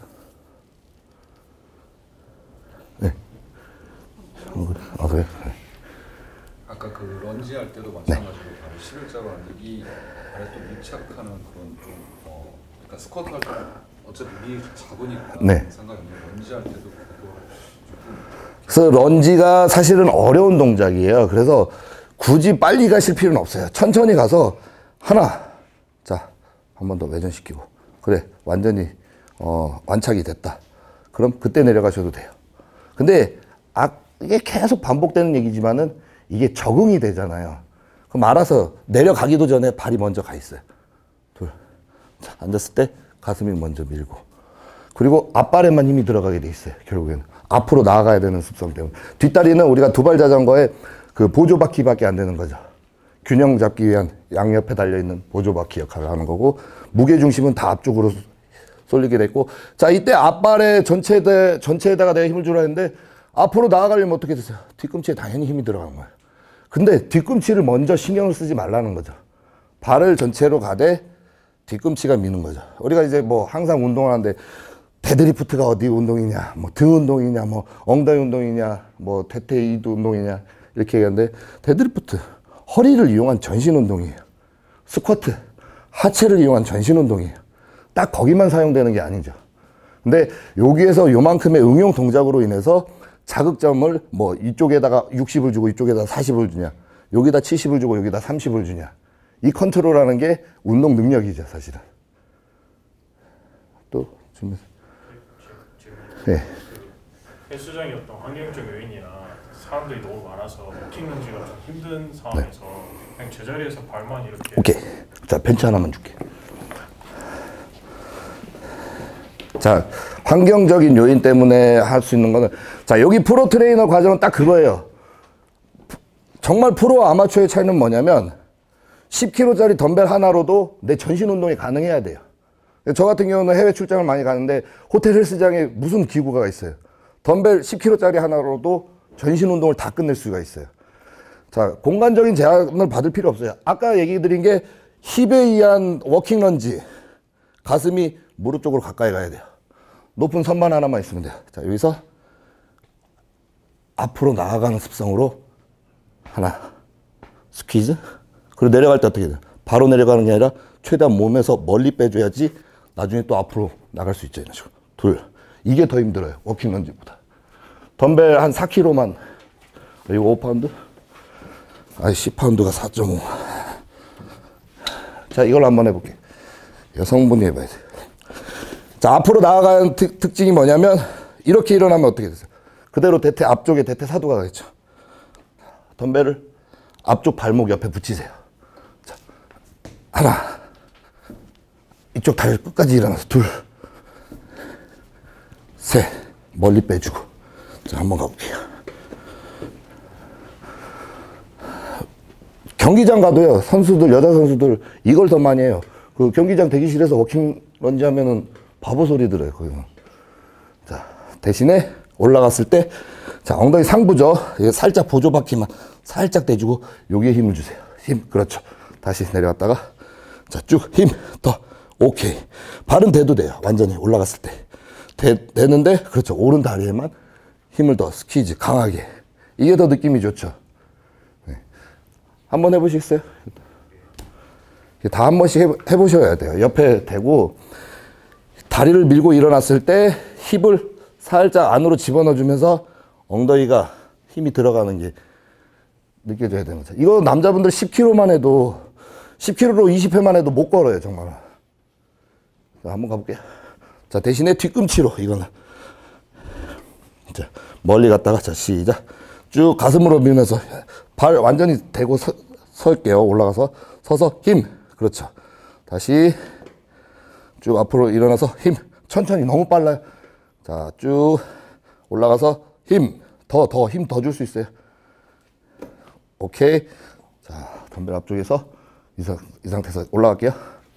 네. 아, 그래요? 네.
아까 그 런지 할 때도 마찬가지로 바로 11자로 하는데 이 발에 또 밀착하는 그런 좀 그러니까 스쿼트 할 때 어차피 위에 잡으니까
네.
상관이 없는데 런지 할 때도 그거
그래서 런지가 사실은 어려운 동작이에요. 그래서 굳이 빨리 가실 필요는 없어요. 천천히 가서 하나, 자, 한 번 더 외전시키고, 그래, 완전히 완착이 됐다. 그럼 그때 내려가셔도 돼요. 근데 이게 계속 반복되는 얘기지만은 이게 적응이 되잖아요. 그럼 알아서 내려가기도 전에 발이 먼저 가 있어요. 둘, 자, 앉았을 때 가슴이 먼저 밀고, 그리고 앞발에만 힘이 들어가게 돼 있어요. 결국에는 앞으로 나아가야 되는 습성 때문에. 뒷다리는 우리가 두발 자전거에 그 보조바퀴밖에 안 되는 거죠. 균형 잡기 위한 양옆에 달려있는 보조바퀴 역할을 하는 거고, 무게중심은 다 앞쪽으로 쏠리게 됐고, 자, 이때 앞발에 전체에다가 내가 힘을 주라 했는데, 앞으로 나아가려면 어떻게 됐어요? 뒤꿈치에 당연히 힘이 들어간 거예요. 근데 뒤꿈치를 먼저 신경을 쓰지 말라는 거죠. 발을 전체로 가되 뒤꿈치가 미는 거죠. 우리가 이제 뭐 항상 운동을 하는데, 데드리프트가 어디 운동이냐, 뭐 등 운동이냐, 뭐 엉덩이 운동이냐, 뭐 대퇴이두 운동이냐, 이렇게 얘기하는데, 데드리프트, 허리를 이용한 전신 운동이에요. 스쿼트, 하체를 이용한 전신 운동이에요. 딱 거기만 사용되는 게 아니죠. 근데 여기에서 요만큼의 응용 동작으로 인해서 자극점을 뭐 이쪽에다가 60을 주고 이쪽에다 40을 주냐, 여기다 70을 주고 여기다 30을 주냐, 이 컨트롤하는 게 운동 능력이죠, 사실은. 또 질문. 네.
헬스장이 어떤 환경적 요인이나 사람들이 너무 많아서 워킹 런지가 좀 힘든 상황에서 그냥 제자리에서 발만 이렇게.
오케이. 자, 벤치 하나만 줄게. 자, 환경적인 요인 때문에 할 수 있는 거는, 자, 여기 프로 트레이너 과정은 딱 그거예요. 정말 프로와 아마추어의 차이는 뭐냐면 10kg짜리 덤벨 하나로도 내 전신 운동이 가능해야 돼요. 저 같은 경우는 해외 출장을 많이 가는데 호텔 헬스장에 무슨 기구가 있어요. 덤벨 10kg짜리 하나로도 전신 운동을 다 끝낼 수가 있어요. 자, 공간적인 제한을 받을 필요 없어요. 아까 얘기 드린 게 힙에 의한 워킹 런지, 가슴이 무릎 쪽으로 가까이 가야 돼요. 높은 선반 하나만 있으면 돼요. 자, 여기서 앞으로 나아가는 습성으로 하나, 스퀴즈. 그리고 내려갈 때 어떻게 돼요? 바로 내려가는 게 아니라 최대한 몸에서 멀리 빼줘야지 나중에 또 앞으로 나갈 수 있죠. 이런 식으로. 둘. 이게 더 힘들어요. 워킹 런지보다. 덤벨 한 4kg만. 이거 5파운드? 아니, 10파운드가 4.5. 자, 이걸 한번 해볼게요. 여성분이 해봐야 돼요. 자, 앞으로 나아가는 특징이 뭐냐면, 이렇게 일어나면 어떻게 되세요? 그대로 대퇴, 앞쪽에 대퇴 사두가 가겠죠. 덤벨을 앞쪽 발목 옆에 붙이세요. 자, 하나. 이쪽 다리 끝까지 일어나서 둘. 셋. 멀리 빼주고. 자, 한번 가볼게요. 경기장 가도요, 선수들, 여자 선수들, 이걸 더 많이 해요. 그 경기장 대기실에서 워킹 런지 하면은 바보 소리 들어요, 거기는. 자, 대신에 올라갔을 때, 자, 엉덩이 상부죠. 살짝 보조바퀴만 살짝 대주고, 여기에 힘을 주세요. 힘, 그렇죠. 다시 내려갔다가, 자, 쭉 힘, 더. 오케이. 발은 대도 돼요. 완전히 올라갔을 때. 되는데, 그렇죠. 오른 다리에만 힘을 더 스퀴즈, 강하게. 이게 더 느낌이 좋죠. 네. 한번 해보시겠어요? 다 한 번씩 해보셔야 돼요. 옆에 대고, 다리를 밀고 일어났을 때 힙을 살짝 안으로 집어넣어주면서 엉덩이가 힘이 들어가는 게 느껴져야 되는 거죠. 이거 남자분들 10kg만 해도, 10kg로 20회만 해도 못 걸어요, 정말. 자, 한번 가볼게요. 자, 대신에 뒤꿈치로, 이거는. 자, 멀리 갔다가, 자, 시작. 쭉 가슴으로 밀면서 발 완전히 대고 설게요. 올라가서 서서 힘. 그렇죠. 다시 쭉 앞으로 일어나서 힘. 천천히 너무 빨라요. 자, 쭉 올라가서 힘. 더 힘 더 줄 수 있어요. 오케이. 자, 덤벨 앞쪽에서 이 상태에서 올라갈게요.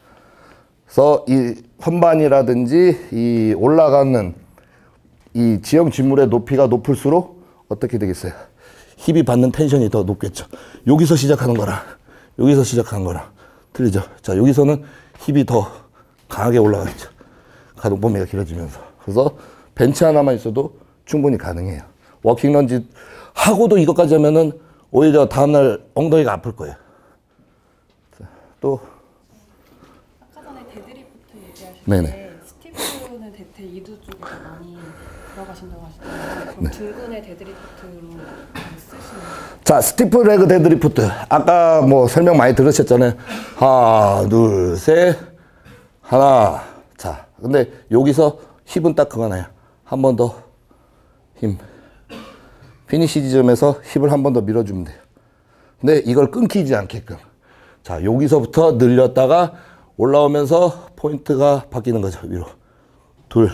그래서 이 선반이라든지 이 올라가는 이 지형 지물의 높이가 높을수록 어떻게 되겠어요? 힙이 받는 텐션이 더 높겠죠. 여기서 시작하는 거랑 여기서 시작하는 거랑 틀리죠. 자, 여기서는 힙이 더 강하게 올라가겠죠. 가동 범위가 길어지면서. 그래서 벤치 하나만 있어도 충분히 가능해요. 워킹 런지 하고도 이것까지 하면은 오히려 다음날 엉덩이가 아플 거예요. 자, 또
아까 전에 데드리프트 얘기하실
네네.
때 스티브는 대퇴 이두 쪽에 많이 들어가신다고 하시잖아요. 그럼 둥근의 데드리프트로 많이 쓰시는 거예요?
자, 스티프 레그 데드리프트. 아까 뭐 설명 많이 들으셨잖아요. 하나, 둘, 셋. 하나. 자, 근데 여기서 힙은 딱 그거 나요. 한 번 더 힘. 피니시 지점에서 힙을 한 번 더 밀어주면 돼요. 근데 이걸 끊기지 않게끔. 자, 여기서부터 늘렸다가 올라오면서 포인트가 바뀌는 거죠. 위로. 둘.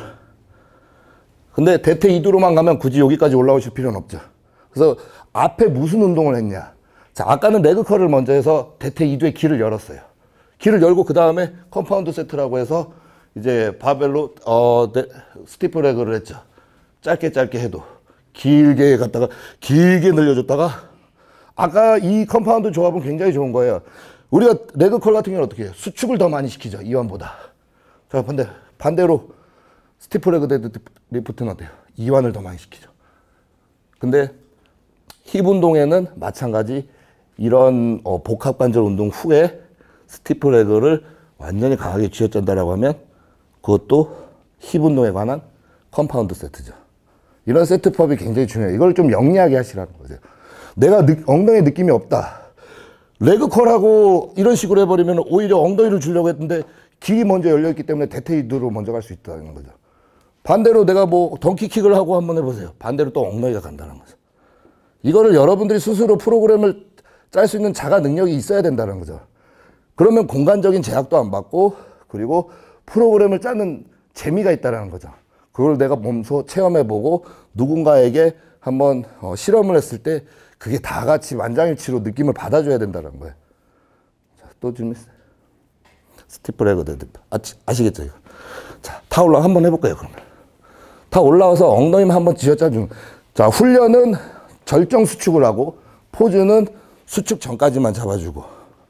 근데 대퇴 이두로만 가면 굳이 여기까지 올라오실 필요는 없죠. 그래서 앞에 무슨 운동을 했냐. 자, 아까는 레그 컬을 먼저 해서 대퇴 이두의 길을 열었어요. 길을 열고 그 다음에 컴파운드 세트라고 해서 이제 바벨로 스티프 레그를 했죠. 짧게 해도 길게 갔다가 길게 늘려줬다가 아까 이 컴파운드 조합은 굉장히 좋은 거예요. 우리가 레그 컬 같은 경우는 어떻게 해요? 수축을 더 많이 시키죠. 이완보다. 자, 반대로 스티프 레그 데드리프트는 어때요? 이완을 더 많이 시키죠. 근데 힙 운동에는 마찬가지 이런 복합 관절 운동 후에 스티프 레그를 완전히 강하게 쥐어짠다라고 하면 그것도 힙 운동에 관한 컴파운드 세트죠. 이런 세트법이 굉장히 중요해요. 이걸 좀 영리하게 하시라는 거죠. 내가 엉덩이에 느낌이 없다. 레그 컬하고 이런 식으로 해버리면 오히려 엉덩이를 주려고 했는데 길이 먼저 열려있기 때문에 대퇴이두로 먼저 갈 수 있다는 거죠. 반대로 내가 뭐 덩키킥을 하고 한번 해보세요. 반대로 또 엉덩이가 간다는 거죠. 이거를 여러분들이 스스로 프로그램을 짤 수 있는 자가 능력이 있어야 된다는 거죠. 그러면 공간적인 제약도 안 받고 그리고 프로그램을 짜는 재미가 있다는 거죠. 그걸 내가 몸소 체험해보고 누군가에게 한번 실험을 했을 때 그게 다 같이 만장일치로 느낌을 받아줘야 된다는 거예요. 자, 또 질문 있어요? 스티프 레그 데드리프트. 아시겠죠, 이거? 자, 다 올라가 한번 해볼까요, 그러면? 다 올라와서 엉덩이만 한번 쥐어짜주는. 자, 훈련은 절정 수축을 하고 포즈는 수축 전까지만 잡아주고.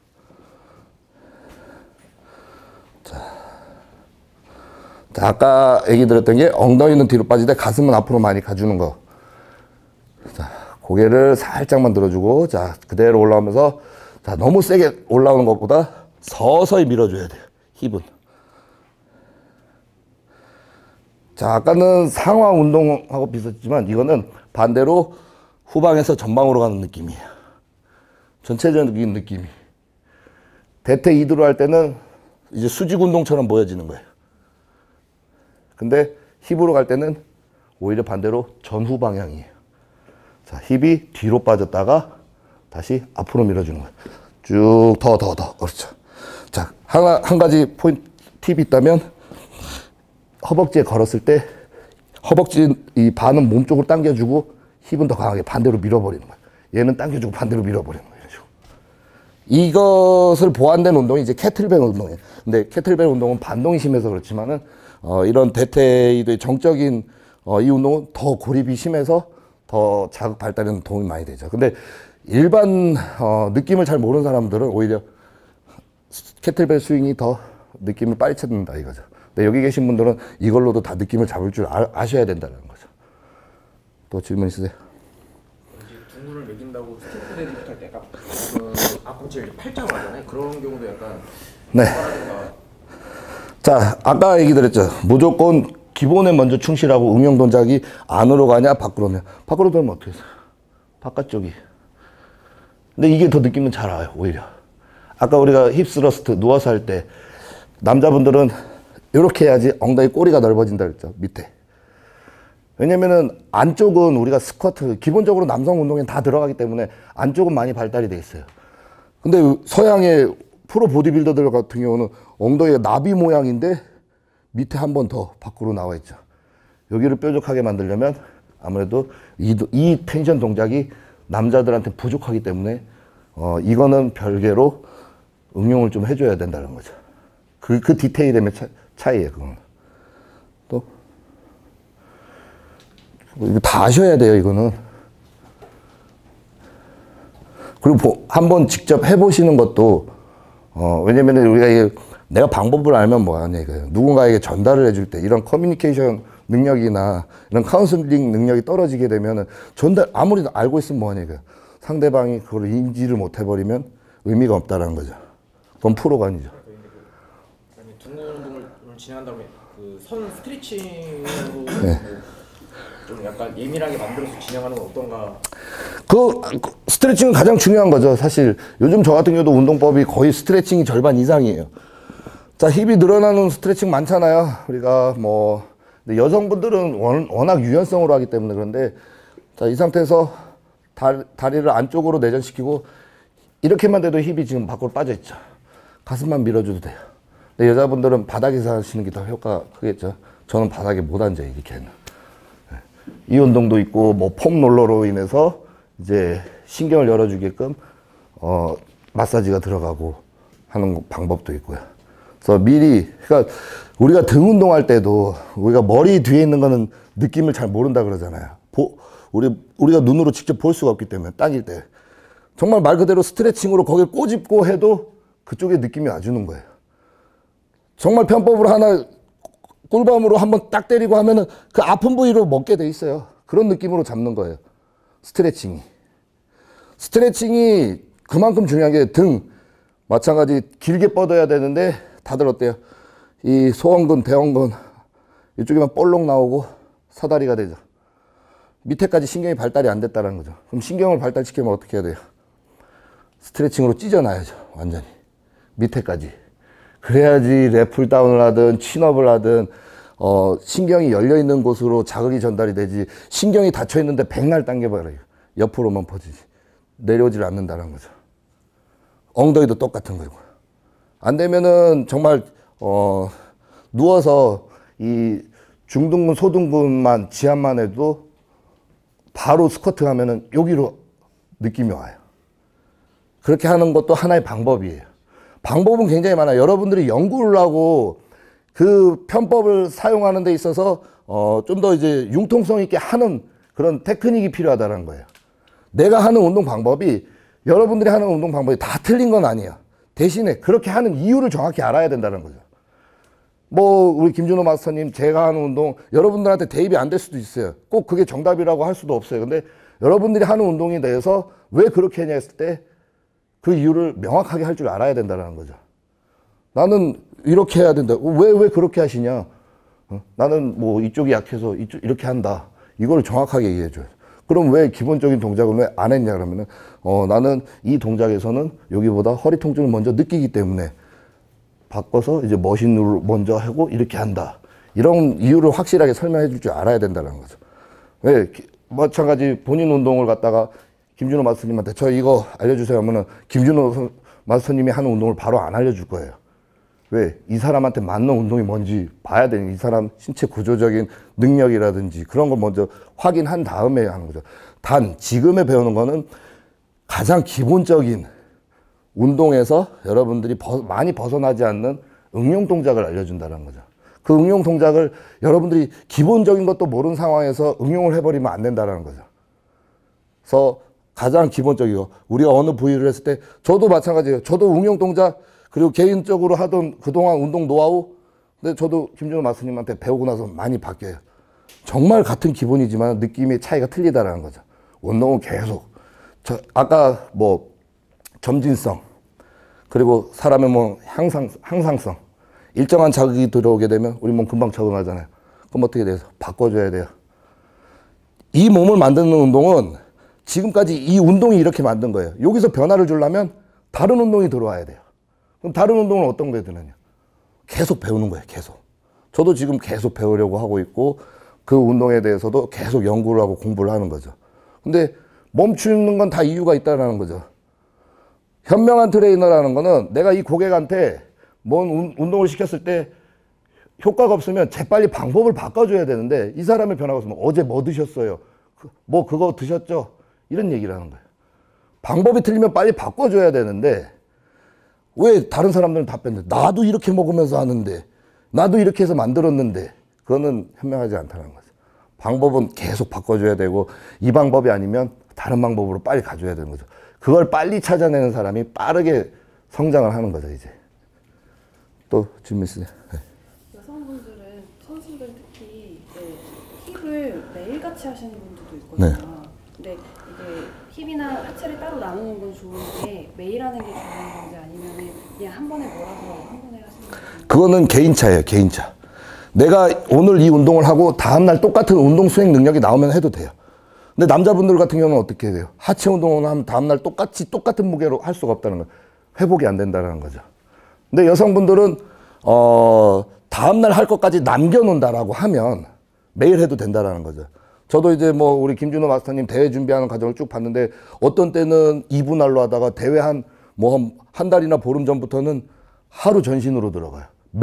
자, 아까 얘기 드렸던 게 엉덩이는 뒤로 빠질 때 가슴은 앞으로 많이 가주는 거. 자, 고개를 살짝만 들어주고, 자, 그대로 올라오면서, 자, 너무 세게 올라오는 것보다 서서히 밀어줘야 돼요. 힙은. 자, 아까는 상하 운동하고 비슷했지만 이거는 반대로 후방에서 전방으로 가는 느낌이에요. 전체적인 느낌이. 대퇴 이두로 할 때는 이제 수직 운동처럼 보여지는 거예요. 근데 힙으로 갈 때는 오히려 반대로 전후 방향이에요. 자, 힙이 뒤로 빠졌다가 다시 앞으로 밀어주는 거예요. 쭉 더. 그렇죠. 자, 한 가지 포인트 팁이 있다면 허벅지에 걸었을 때 허벅지 이 반은 몸쪽으로 당겨주고 힙은 더 강하게 반대로 밀어버리는 거예요. 얘는 당겨주고 반대로 밀어버리는 거예요. 이것을 보완된 운동이 이제 캐틀벨 운동이에요. 근데 캐틀벨 운동은 반동이 심해서 그렇지만은 이런 대퇴이도의 정적인 이 운동은 더 고립이 심해서 더 자극 발달에는 도움이 많이 되죠. 근데 일반 느낌을 잘 모르는 사람들은 오히려 캐틀벨 스윙이 더 느낌을 빨리 찾는다 이거죠. 근데 여기 계신 분들은 이걸로도 다 느낌을 잡을 줄 아셔야 된다는 거죠. 또 질문 있으세요?
이제 둥근을 매긴다고 스티프 데드리프트 할 때 약간 앞꿈치를 팔짱을 하잖아요. 그런 경우도 약간
네.
para든가
자, 아까 얘기 드렸죠. 무조건 기본에 먼저 충실하고 응용 동작이 안으로 가냐 밖으로냐. 밖으로 되면 어떻게 해요? 바깥쪽이. 근데 이게 더 느낌은 잘 와요, 오히려. 아까 우리가 힙스러스트 누워서 할 때 남자분들은 이렇게 해야지 엉덩이 꼬리가 넓어진다 그랬죠, 밑에. 왜냐면은 안쪽은 우리가 스쿼트, 기본적으로 남성 운동엔 다 들어가기 때문에 안쪽은 많이 발달이 돼 있어요. 근데 서양의 프로 보디빌더들 같은 경우는 엉덩이가 나비 모양인데 밑에 한 번 더 밖으로 나와 있죠. 여기를 뾰족하게 만들려면 아무래도 이 텐션 동작이 남자들한테 부족하기 때문에 이거는 별개로 응용을 좀 해줘야 된다는 거죠. 그 디테일의 차이예요. 그건 또 이거 다 아셔야 돼요. 이거는. 그리고 한번 직접 해보시는 것도 왜냐면 우리가 내가 방법을 알면 뭐하냐 이거예요. 누군가에게 전달을 해줄 때 이런 커뮤니케이션 능력이나 이런 카운슬링 능력이 떨어지게 되면은 아무리 알고 있으면 뭐하냐 이거예요. 상대방이 그걸 인지를 못 해버리면 의미가 없다라는 거죠. 그건 프로가 아니죠.
둥근 운동을 진행한다면 그 선 스트레칭으로
네.
좀 약간 예민하게 만들어서 진행하는 건 어떤가?
그 스트레칭은 가장 중요한 거죠. 사실 요즘 저 같은 경우도 운동법이 거의 스트레칭이 절반 이상이에요. 자, 힙이 늘어나는 스트레칭 많잖아요. 우리가 뭐 근데 여성분들은 워낙 유연성으로 하기 때문에 그런데 자, 이 상태에서 다리를 안쪽으로 내전시키고 이렇게만 돼도 힙이 지금 밖으로 빠져 있죠. 가슴만 밀어줘도 돼요. 근데 여자분들은 바닥에서 하시는 게 더 효과가 크겠죠. 저는 바닥에 못 앉아요, 이렇게는. 이 운동도 있고 뭐 폼 롤러로 인해서 이제 신경을 열어주게끔 마사지가 들어가고 하는 방법도 있고요. 그래서 미리 그러니까 우리가 등 운동할 때도 우리가 머리 뒤에 있는 거는 느낌을 잘 모른다 그러잖아요. 우리가 눈으로 직접 볼 수가 없기 때문에 당길 때 정말 말 그대로 스트레칭으로 거기를 꼬집고 해도 그쪽에 느낌이 와주는 거예요. 정말 편법으로 하나 꿀밤으로 한번 딱 때리고 하면은 그 아픈 부위로 먹게 돼 있어요. 그런 느낌으로 잡는 거예요. 스트레칭이 그만큼 중요한 게 등 마찬가지 길게 뻗어야 되는데 다들 어때요? 이 소원근, 대원근 이쪽에만 볼록 나오고 사다리가 되죠. 밑에까지 신경이 발달이 안 됐다는 거죠. 그럼 신경을 발달시키면 어떻게 해야 돼요? 스트레칭으로 찢어놔야죠. 완전히 밑에까지. 그래야지 랩풀다운을 하든 친업을 하든 신경이 열려있는 곳으로 자극이 전달이 되지 신경이 닫혀있는데 백날 당겨버려요. 옆으로만 퍼지지 내려오질 않는다는 거죠. 엉덩이도 똑같은 거고 안 되면은 정말 누워서 이 중둔근 소둔근만 지압만 해도 바로 스쿼트 하면은 여기로 느낌이 와요. 그렇게 하는 것도 하나의 방법이에요. 방법은 굉장히 많아요. 여러분들이 연구를 하고 그 편법을 사용하는 데 있어서 좀 더 이제 융통성 있게 하는 그런 테크닉이 필요하다는 거예요. 내가 하는 운동 방법이 여러분들이 하는 운동 방법이 다 틀린 건 아니에요. 대신에 그렇게 하는 이유를 정확히 알아야 된다는 거죠. 뭐 우리 김준호 마스터님 제가 하는 운동 여러분들한테 대입이 안 될 수도 있어요. 꼭 그게 정답이라고 할 수도 없어요. 근데 여러분들이 하는 운동에 대해서 왜 그렇게 했냐 했을 때 그 이유를 명확하게 할 줄 알아야 된다는 거죠. 나는 이렇게 해야 된다. 왜 그렇게 하시냐? 나는 뭐 이쪽이 약해서 이렇게 한다. 이걸 정확하게 얘기해줘요. 그럼 왜 기본적인 동작은 왜 안 했냐 그러면은 나는 이 동작에서는 여기보다 허리 통증을 먼저 느끼기 때문에 바꿔서 이제 머신으로 먼저 하고 이렇게 한다. 이런 이유를 확실하게 설명해 줄 줄 알아야 된다는 거죠. 왜 마찬가지 본인 운동을 갖다가 김준호 마스터님한테 저 이거 알려주세요 하면은 김준호 마스터님이 하는 운동을 바로 안 알려줄 거예요. 왜? 이 사람한테 맞는 운동이 뭔지 봐야 되는 이 사람 신체 구조적인 능력이라든지 그런 걸 먼저 확인한 다음에 하는 거죠. 단 지금에 배우는 거는 가장 기본적인 운동에서 여러분들이 많이 벗어나지 않는 응용 동작을 알려준다는 거죠. 그 응용 동작을 여러분들이 기본적인 것도 모르는 상황에서 응용을 해버리면 안 된다는 거죠. 그래서 가장 기본적이고 우리가 어느 부위를 했을 때 저도 마찬가지예요. 저도 응용 동작 그리고 개인적으로 하던 그동안 운동 노하우 근데 저도 김준호 마스터님한테 배우고 나서 많이 바뀌어요. 정말 같은 기본이지만 느낌의 차이가 틀리다라는 거죠. 운동은 계속 아까 뭐 점진성 그리고 사람의 몸 항상성 일정한 자극이 들어오게 되면 우리 몸 금방 적응하잖아요. 그럼 어떻게 돼요? 바꿔줘야 돼요. 이 몸을 만드는 운동은 지금까지 이 운동이 이렇게 만든 거예요. 여기서 변화를 주려면 다른 운동이 들어와야 돼요. 그럼 다른 운동은 어떤 게 되느냐? 계속 배우는 거예요. 계속. 저도 지금 계속 배우려고 하고 있고 그 운동에 대해서도 계속 연구를 하고 공부를 하는 거죠. 근데 멈추는 건 다 이유가 있다는 거죠. 현명한 트레이너라는 거는 내가 이 고객한테 뭔 운동을 시켰을 때 효과가 없으면 재빨리 방법을 바꿔줘야 되는데 이 사람의 변화가 없으면 어제 뭐 드셨어요? 뭐 그거 드셨죠? 이런 얘기를 하는 거예요. 방법이 틀리면 빨리 바꿔줘야 되는데 왜 다른 사람들은 다 뺐는데 나도 이렇게 먹으면서 하는데 나도 이렇게 해서 만들었는데 그거는 현명하지 않다는 거죠. 방법은 계속 바꿔줘야 되고 이 방법이 아니면 다른 방법으로 빨리 가줘야 되는 거죠. 그걸 빨리 찾아내는 사람이 빠르게 성장을 하는 거죠. 이제 또 질문 있으세요? 네.
여성분들은 선수들 특히 이제 힙을 매일같이 하시는 분들도 있거든요.
네.
근데 이게 힙이나 하체를 따로 나누는 건 좋은데 매일 하는 게 좋은 건지 아니면 그냥 한 번에 몰아서 한 번에 하시는 건지.
그거는 개인차예요. 개인차. 내가 오늘 이 운동을 하고 다음날 똑같은 운동 수행 능력이 나오면 해도 돼요. 근데 남자분들 같은 경우는 어떻게 해야 돼요? 하체 운동을 하면 다음날 똑같은 무게로 할 수가 없다는 거예요. 회복이 안 된다는 거죠. 근데 여성분들은 다음날 할 것까지 남겨놓는다라고 하면 매일 해도 된다라는 거죠. 저도 이제 뭐 우리 김준호 마스터님 대회 준비하는 과정을 쭉 봤는데 어떤 때는 2분할로 하다가 대회 한 달이나 보름 전부터는 하루 전신으로 들어가요.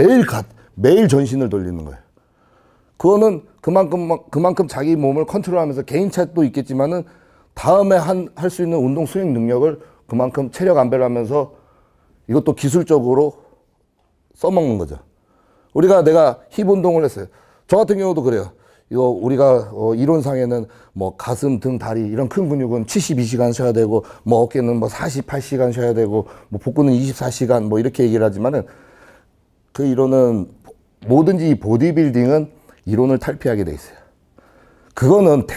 매일 전신을 돌리는 거예요. 그거는 그만큼 자기 몸을 컨트롤하면서 개인차도 있겠지만은 다음에 할 수 있는 운동 수행 능력을 그만큼 체력 안배를 하면서 이것도 기술적으로 써먹는 거죠. 내가 힙 운동을 했어요. 저 같은 경우도 그래요. 이거 우리가 이론상에는 뭐 가슴, 등, 다리 이런 큰 근육은 72시간 쉬어야 되고 뭐 어깨는 뭐 48시간 쉬어야 되고 뭐 복부는 24시간 뭐 이렇게 얘기를 하지만은 그 이론은 뭐든지 보디빌딩은 이론을 탈피하게 돼 있어요. 그거는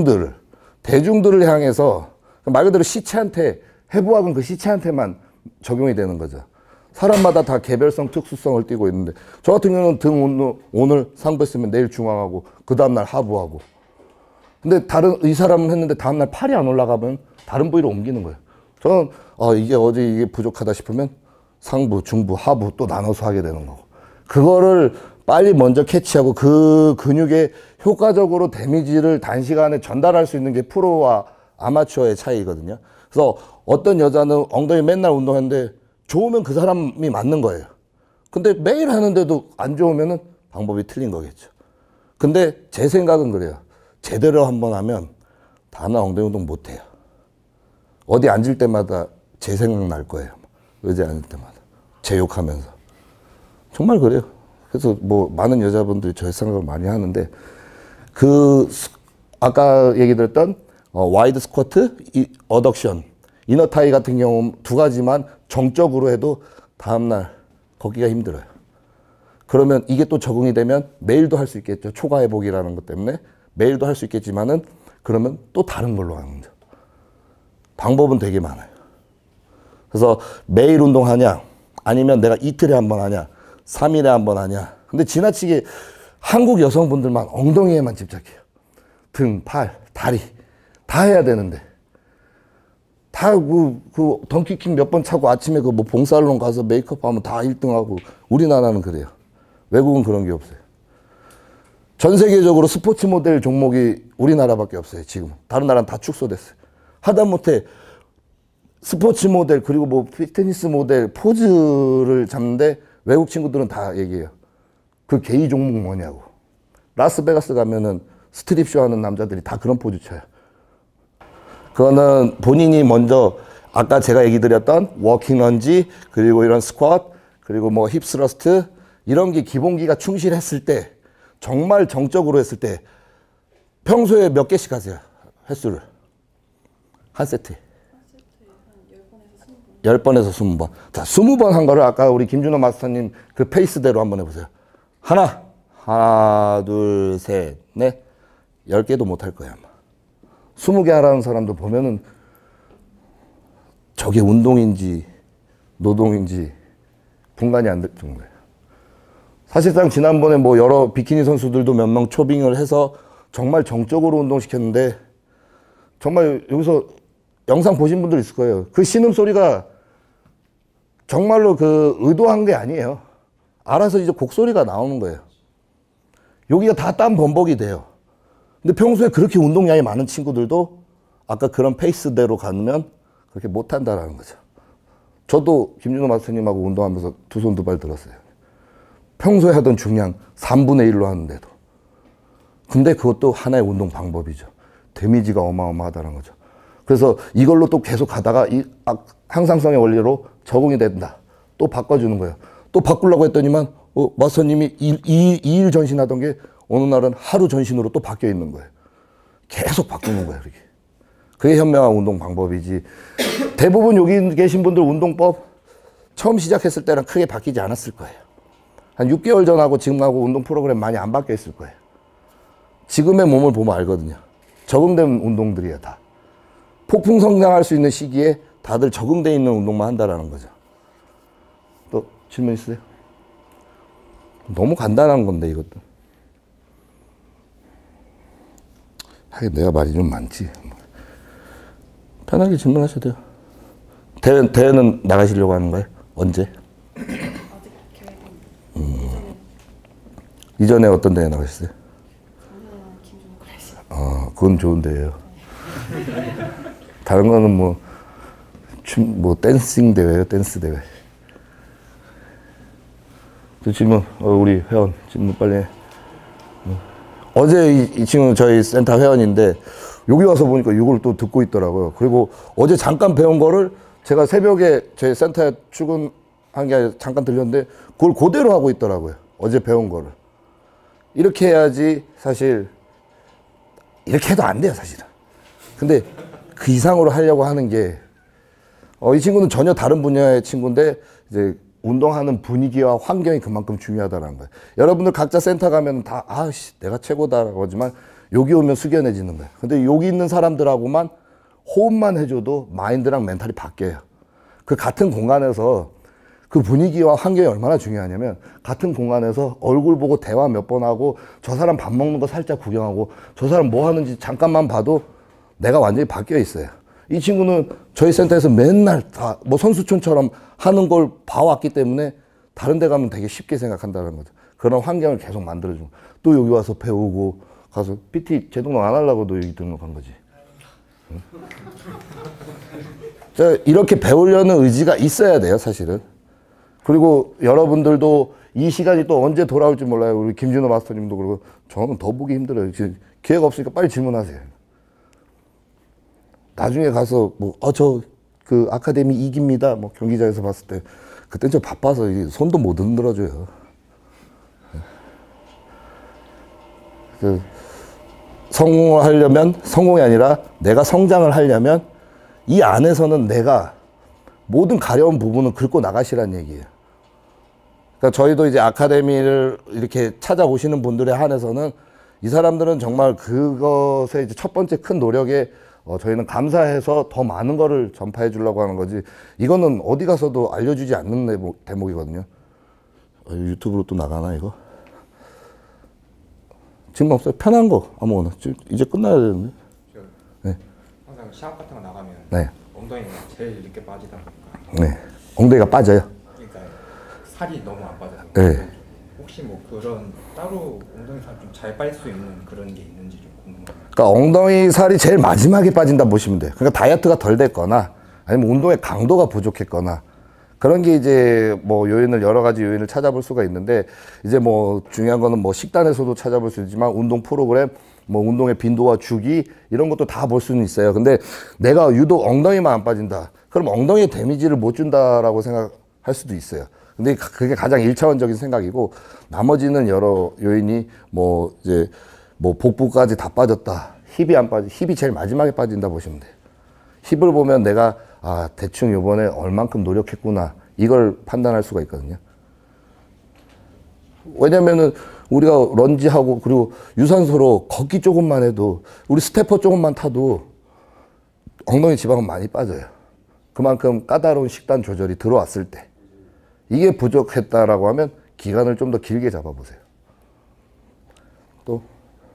대중들을 향해서 말 그대로 시체한테 해부학은 그 시체한테만 적용이 되는 거죠. 사람마다 다 개별성, 특수성을 띠고 있는데 저 같은 경우는 등 오늘 상부했으면 내일 중앙하고 그 다음날 하부하고 근데 이 사람은 했는데 다음날 팔이 안 올라가면 다른 부위로 옮기는 거예요. 저는 이게 어제 이게 부족하다 싶으면 상부, 중부, 하부 또 나눠서 하게 되는 거고 그거를 빨리 먼저 캐치하고 그 근육에 효과적으로 데미지를 단시간에 전달할 수 있는 게 프로와 아마추어의 차이거든요. 그래서 어떤 여자는 엉덩이 맨날 운동하는데 좋으면 그 사람이 맞는 거예요. 근데 매일 하는데도 안 좋으면은 방법이 틀린 거겠죠. 근데 제 생각은 그래요. 제대로 한번 하면 다음날 엉덩이 운동 못 해요. 어디 앉을 때마다 제 생각 날 거예요. 의자에 앉을 때마다. 제 욕하면서. 정말 그래요. 그래서 뭐 많은 여자분들이 저의 생각을 많이 하는데 아까 얘기 드렸던 와이드 스쿼트, 어덕션, 이너 타이 같은 경우 두 가지만 정적으로 해도 다음날 걷기가 힘들어요. 그러면 이게 또 적응이 되면 매일도 할 수 있겠죠. 초과 회복이라는 것 때문에 매일도 할 수 있겠지만은 그러면 또 다른 걸로 하는 거죠. 방법은 되게 많아요. 그래서 매일 운동하냐 아니면 내가 이틀에 한 번 하냐 3일에 한 번 하냐. 근데 지나치게 한국 여성분들만 엉덩이에만 집착해요. 등, 팔, 다리 다 해야 되는데 다 그 덩키킥 몇 번 차고 아침에 그 뭐 봉살롱 가서 메이크업 하면 다 1등하고 우리나라는 그래요. 외국은 그런 게 없어요. 전 세계적으로 스포츠 모델 종목이 우리나라밖에 없어요. 지금 다른 나라는 다 축소됐어요. 하다못해 스포츠 모델 그리고 뭐 피트니스 모델 포즈를 잡는데 외국 친구들은 다 얘기해요. 그 게이 종목 뭐냐고. 라스베가스 가면은 스트립쇼 하는 남자들이 다 그런 포즈 쳐요. 그거는 본인이 먼저 아까 제가 얘기 드렸던 워킹 런지 그리고 이런 스쿼트 그리고 뭐 힙 스러스트 이런 게 기본기가 충실했을 때 정말 정적으로 했을 때 평소에 몇 개씩 하세요? 횟수를 한 세트에 10번에서 20번. 자, 20번 한 거를 아까 우리 김준호 마스터님 그 페이스대로 한번 해보세요. 하나, 둘, 셋, 넷. 10개도 못 할 거야, 아마. 20개 하라는 사람도 보면은 저게 운동인지 노동인지 분간이 안 될 정도예요. 사실상 지난번에 뭐 여러 비키니 선수들도 몇 명 초빙을 해서 정말 정적으로 운동시켰는데 정말 여기서 영상 보신 분들 있을 거예요. 그 신음소리가 정말로 그 의도한 게 아니에요. 알아서 이제 곡소리가 나오는 거예요. 여기가 다 땀 범벅이 돼요. 근데 평소에 그렇게 운동량이 많은 친구들도 아까 그런 페이스대로 가면 그렇게 못한다라는 거죠. 저도 김준호 마스터님하고 운동하면서 두 손 두 발 들었어요. 평소에 하던 중량 3분의 1로 하는데도. 근데 그것도 하나의 운동 방법이죠. 데미지가 어마어마하다는 거죠. 그래서 이걸로 또 계속 가다가 이 항상성의 원리로 적응이 된다. 또 바꿔주는 거예요. 또 바꾸려고 했더니만 마스터님이 2일 전신하던 게 어느 날은 하루 전신으로 또 바뀌어 있는 거예요. 계속 바꾸는 거예요. 그게. 그게 현명한 운동 방법이지. 대부분 여기 계신 분들 운동법 처음 시작했을 때랑 크게 바뀌지 않았을 거예요. 한 6개월 전하고 지금하고 운동 프로그램 많이 안 바뀌어 있을 거예요. 지금의 몸을 보면 알거든요. 적응된 운동들이에요, 다. 폭풍 성장할 수 있는 시기에 다들 적응되어 있는 운동만 한다라는 거죠. 또 질문 있으세요? 너무 간단한 건데, 이것도. 하긴 내가 말이 좀 많지. 편하게 질문하셔도 돼요. 대회는 나가시려고 하는 거예요? 언제?
아직 계획은
이전에 어떤 대회 나가셨어요?
작년에 김준호 클래식.
그건 좋은 대회예요. 다른 거는 뭐 댄싱 대회예요, 댄스 대회. 그 질문, 우리 회원 질문 빨리 해. 어제 이 친구는 저희 센터 회원인데 여기 와서 보니까 이걸 또 듣고 있더라고요. 그리고 어제 잠깐 배운 거를 제가 새벽에 저희 센터에 출근한 게 아니라 잠깐 들렸는데 그걸 그대로 하고 있더라고요. 어제 배운 거를. 이렇게 해야지 사실 이렇게 해도 안 돼요, 사실은. 근데 그 이상으로 하려고 하는 게 이 친구는 전혀 다른 분야의 친구인데 이제 운동하는 분위기와 환경이 그만큼 중요하다는 거예요. 여러분들 각자 센터 가면 다 내가 최고다라고 하지만 여기 오면 숙연해지는 거예요. 근데 여기 있는 사람들하고만 호흡만 해줘도 마인드랑 멘탈이 바뀌어요. 그 같은 공간에서 그 분위기와 환경이 얼마나 중요하냐면 같은 공간에서 얼굴 보고 대화 몇 번 하고 저 사람 밥 먹는 거 살짝 구경하고 저 사람 뭐 하는지 잠깐만 봐도 내가 완전히 바뀌어 있어요. 이 친구는 저희 센터에서 맨날 다 뭐 선수촌처럼 하는 걸 봐왔기 때문에 다른 데 가면 되게 쉽게 생각한다는 거죠. 그런 환경을 계속 만들어주고 또 여기 와서 배우고 가서 PT 제동력 안 하려고도 여기 등록한 거지. 응? 이렇게 배우려는 의지가 있어야 돼요, 사실은. 그리고 여러분들도 이 시간이 또 언제 돌아올지 몰라요. 우리 김준호 마스터님도 그러고 저는 더 보기 힘들어요. 기회가 없으니까 빨리 질문하세요. 나중에 가서 그 아카데미 이깁니다. 뭐 경기장에서 봤을 때 그때 저 바빠서 손도 못 흔들어줘요. 성공을 하려면 성공이 아니라 내가 성장을 하려면 이 안에서는 내가 모든 가려운 부분은 긁고 나가시라는 얘기예요. 그러니까 저희도 이제 아카데미를 이렇게 찾아오시는 분들에 한해서는 이 사람들은 정말 그것의 이제 첫 번째 큰 노력에 저희는 감사해서 더 많은 거를 전파해 주려고 하는 거지 이거는 어디 가서도 알려주지 않는 대목이거든요. 유튜브로 또 나가나 이거? 질문 없어요? 편한 거 아무거나. 이제 끝나야 되는데. 네.
항상 시합 같은 거 나가면
네.
엉덩이가 제일 늦게 빠지다 보니까
네. 엉덩이가 빠져요.
그러니까 살이 너무 안 빠져서
네.
혹시 뭐 그런 따로 엉덩이 살 좀 잘 빠질 수 있는 그런 게 있는지 좀 궁금해요.
그러니까 엉덩이 살이 제일 마지막에 빠진다 보시면 돼요. 그러니까 다이어트가 덜 됐거나 아니면 운동의 강도가 부족했거나 그런 게 이제 뭐 요인을 여러 가지 요인을 찾아볼 수가 있는데 이제 뭐 중요한 거는 뭐 식단에서도 찾아볼 수 있지만 운동 프로그램 뭐 운동의 빈도와 주기 이런 것도 다 볼 수는 있어요. 근데 내가 유독 엉덩이만 안 빠진다. 그럼 엉덩이에 데미지를 못 준다라고 생각할 수도 있어요. 근데 그게 가장 1차원적인 생각이고 나머지는 여러 요인이 뭐 이제 뭐 복부까지 다 빠졌다. 힙이 제일 마지막에 빠진다 보시면 돼요. 힙을 보면 내가 대충 요번에 얼만큼 노력했구나 이걸 판단할 수가 있거든요. 왜냐면은 우리가 런지하고 그리고 유산소로 걷기 조금만 해도 우리 스태퍼 조금만 타도 엉덩이 지방은 많이 빠져요. 그만큼 까다로운 식단 조절이 들어왔을 때 이게 부족했다라고 하면 기간을 좀 더 길게 잡아보세요. 또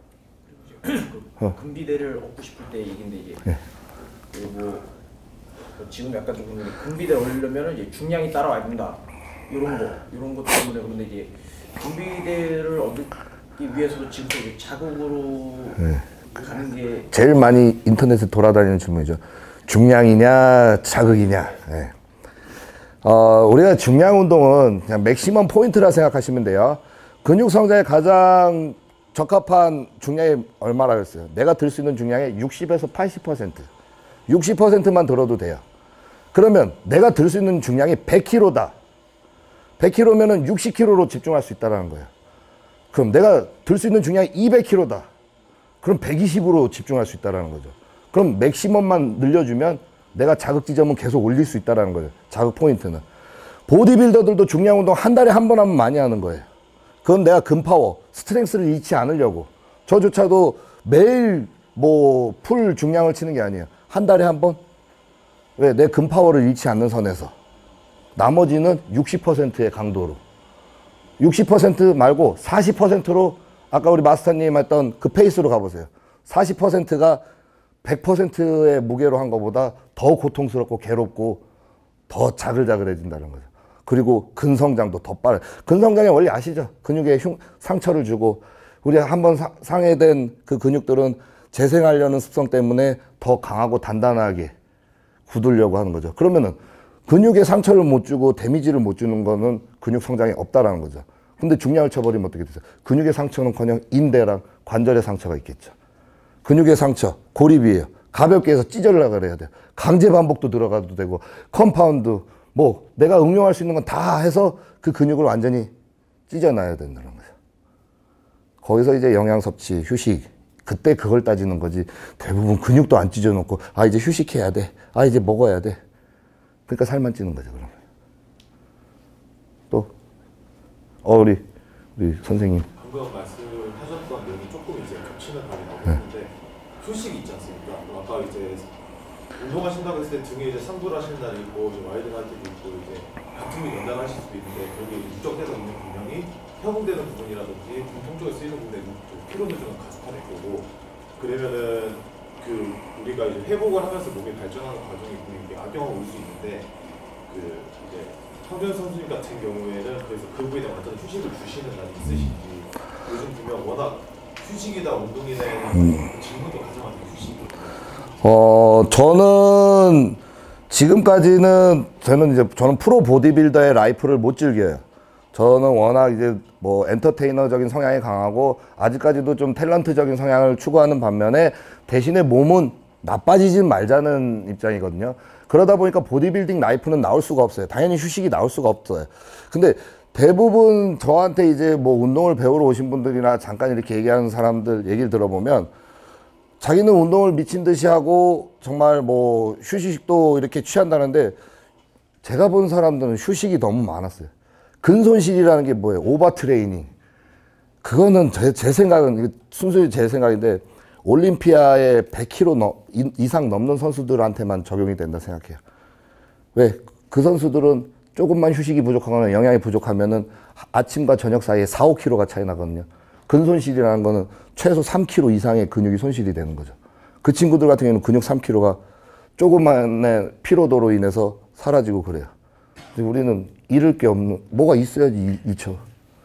금비대를 얻고 싶을 때 얘긴데 이게
네.
그리고 지금 약간 좀 금비대를 얻으려면 이제 중량이 따라와야 된다 이런 것 때문에 그런데 이제 금비대를 얻기 위해서도 지금부터 이제 자극으로 가는 게
제일 많이 인터넷에 돌아다니는 질문이죠. 중량이냐 자극이냐. 네. 우리가 중량 운동은 그냥 맥시멈 포인트라 생각하시면 돼요. 근육 성장에 가장 적합한 중량이 얼마라 그랬어요? 내가 들 수 있는 중량의 60에서 80%. 60%만 들어도 돼요. 그러면 내가 들 수 있는 중량이 100kg다. 100kg면은 60kg로 집중할 수 있다는 거예요. 그럼 내가 들 수 있는 중량이 200kg다. 그럼 120으로 집중할 수 있다는 거죠. 그럼 맥시멈만 늘려주면 내가 자극 지점은 계속 올릴 수 있다는 거예요. 자극 포인트는. 보디빌더들도 중량 운동 한 달에 한 번 하면 많이 하는 거예요. 그건 내가 근파워, 스트렝스를 잃지 않으려고. 저조차도 매일 뭐 풀 중량을 치는 게 아니에요. 한 달에 한 번? 왜? 내 근파워를 잃지 않는 선에서. 나머지는 60%의 강도로. 60% 말고 40%로 아까 우리 마스터님 했던 그 페이스로 가보세요. 40%가 100%의 무게로 한 것보다 더 고통스럽고 괴롭고 더 자글자글해진다는 거죠. 그리고 근성장도 더 빠르요. 근성장이 원래 아시죠? 근육에 상처를 주고 우리 한번 상해된 그 근육들은 재생하려는 습성 때문에 더 강하고 단단하게 굳으려고 하는 거죠. 그러면은 근육에 상처를 못 주고 데미지를 못 주는 거는 근육 성장이 없다라는 거죠. 근데 중량을 쳐버리면 어떻게 되죠? 근육의 상처는커녕 인대랑 관절의 상처가 있겠죠. 근육의 상처, 고립이에요. 가볍게 해서 찢으려고 그래야 돼요. 강제 반복도 들어가도 되고 컴파운드 뭐 내가 응용할 수 있는 건 다 해서 그 근육을 완전히 찢어놔야 된다는 거죠. 거기서 이제 영양 섭취, 휴식 그때 그걸 따지는 거지. 대부분 근육도 안 찢어놓고 아 이제 휴식해야 돼. 아 이제 먹어야 돼. 그러니까 살만 찌는 거죠. 그러면 또 우리 선생님
방금 말씀하셨던 내용이 조금 이제 겹치는 감이 나는데 휴식이 있지 않습니까? 아까 이제 운동하신다고 했을 때 등에 이제 상부를 하시는 날이 있고 와이드 할 때도 있고 이제 같은 게 연장하실 수도 있는데 그게 누적되어 있는 분명히 회복되는 부분이라든지 공통 쪽에 쓰이는 부분에 피로 누적은 가속화될 거고 그러면은 그 우리가 이제 회복을 하면서 몸이 발전하는 과정이 분명히 악영향을 올 수 있는데 그 이제 황준 선수님 같은 경우에는 그래서 그 부분에 대한 완전 휴식을 주시는 날이 있으신지 요즘 보면 워낙 휴식이다 운동이다 그 질문도 가져가는 휴식이거든요.
저는 지금까지는 저는 프로 보디빌더의 라이프를 못 즐겨요. 저는 워낙 이제 뭐 엔터테이너적인 성향이 강하고 아직까지도 좀 탤런트적인 성향을 추구하는 반면에 대신에 몸은 나빠지지 말자는 입장이거든요. 그러다 보니까 보디빌딩 라이프는 나올 수가 없어요. 당연히 휴식이 나올 수가 없어요. 근데 대부분 저한테 이제 뭐 운동을 배우러 오신 분들이나 잠깐 이렇게 얘기하는 사람들 얘기를 들어보면 자기는 운동을 미친 듯이 하고 정말 뭐 휴식도 이렇게 취한다는데 제가 본 사람들은 휴식이 너무 많았어요. 근손실이라는 게 뭐예요? 오버 트레이닝. 그거는 제 생각은 순수히 제 생각인데 올림피아에 100kg 이상 넘는 선수들한테만 적용이 된다 생각해요. 왜? 그 선수들은 조금만 휴식이 부족하거나 영양이 부족하면은 아침과 저녁 사이에 4, 5kg가 차이 나거든요. 근손실이라는 거는 최소 3kg 이상의 근육이 손실이 되는 거죠. 그 친구들 같은 경우는 근육 3kg가 조금만의 피로도로 인해서 사라지고 그래요. 근데 우리는 잃을 게 없는, 뭐가 있어야지 잃죠.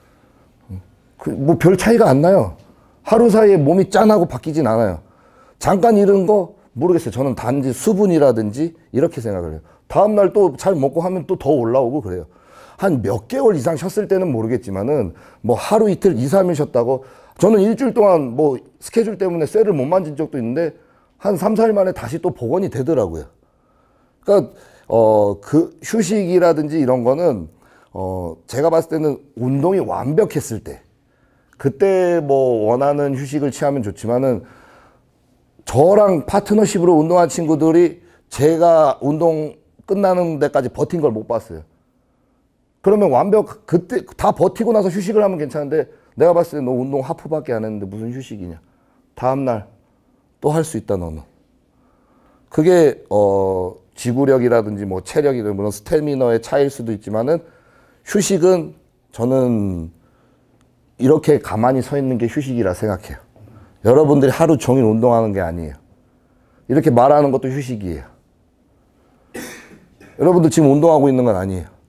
뭐 별 차이가 안 나요. 하루 사이에 몸이 짠하고 바뀌진 않아요. 잠깐 잃은 거 모르겠어요. 저는 단지 수분이라든지 이렇게 생각을 해요. 다음날 또 잘 먹고 하면 또 더 올라오고 그래요. 한 몇 개월 이상 쉬었을 때는 모르겠지만은 뭐 하루 이틀 2, 3일 쉬었다고 저는 일주일 동안 뭐 스케줄 때문에 쇠를 못 만진 적도 있는데 한 3, 4일 만에 다시 또 복원이 되더라고요. 그러니까 그 휴식이라든지 이런 거는 제가 봤을 때는 운동이 완벽했을 때 그때 뭐 원하는 휴식을 취하면 좋지만은 저랑 파트너십으로 운동한 친구들이 제가 운동 끝나는 데까지 버틴 걸 못 봤어요. 그러면 그때 다 버티고 나서 휴식을 하면 괜찮은데 내가 봤을 때 너 운동 하프밖에 안 했는데 무슨 휴식이냐. 다음날 또 할 수 있다 너는. 그게 지구력이라든지 뭐 체력이든 물론 스태미너의 차이일 수도 있지만은 휴식은 저는 이렇게 가만히 서 있는 게 휴식이라 생각해요. 여러분들이 하루 종일 운동하는 게 아니에요. 이렇게 말하는 것도 휴식이에요. 여러분들 지금 운동하고 있는 건 아니에요.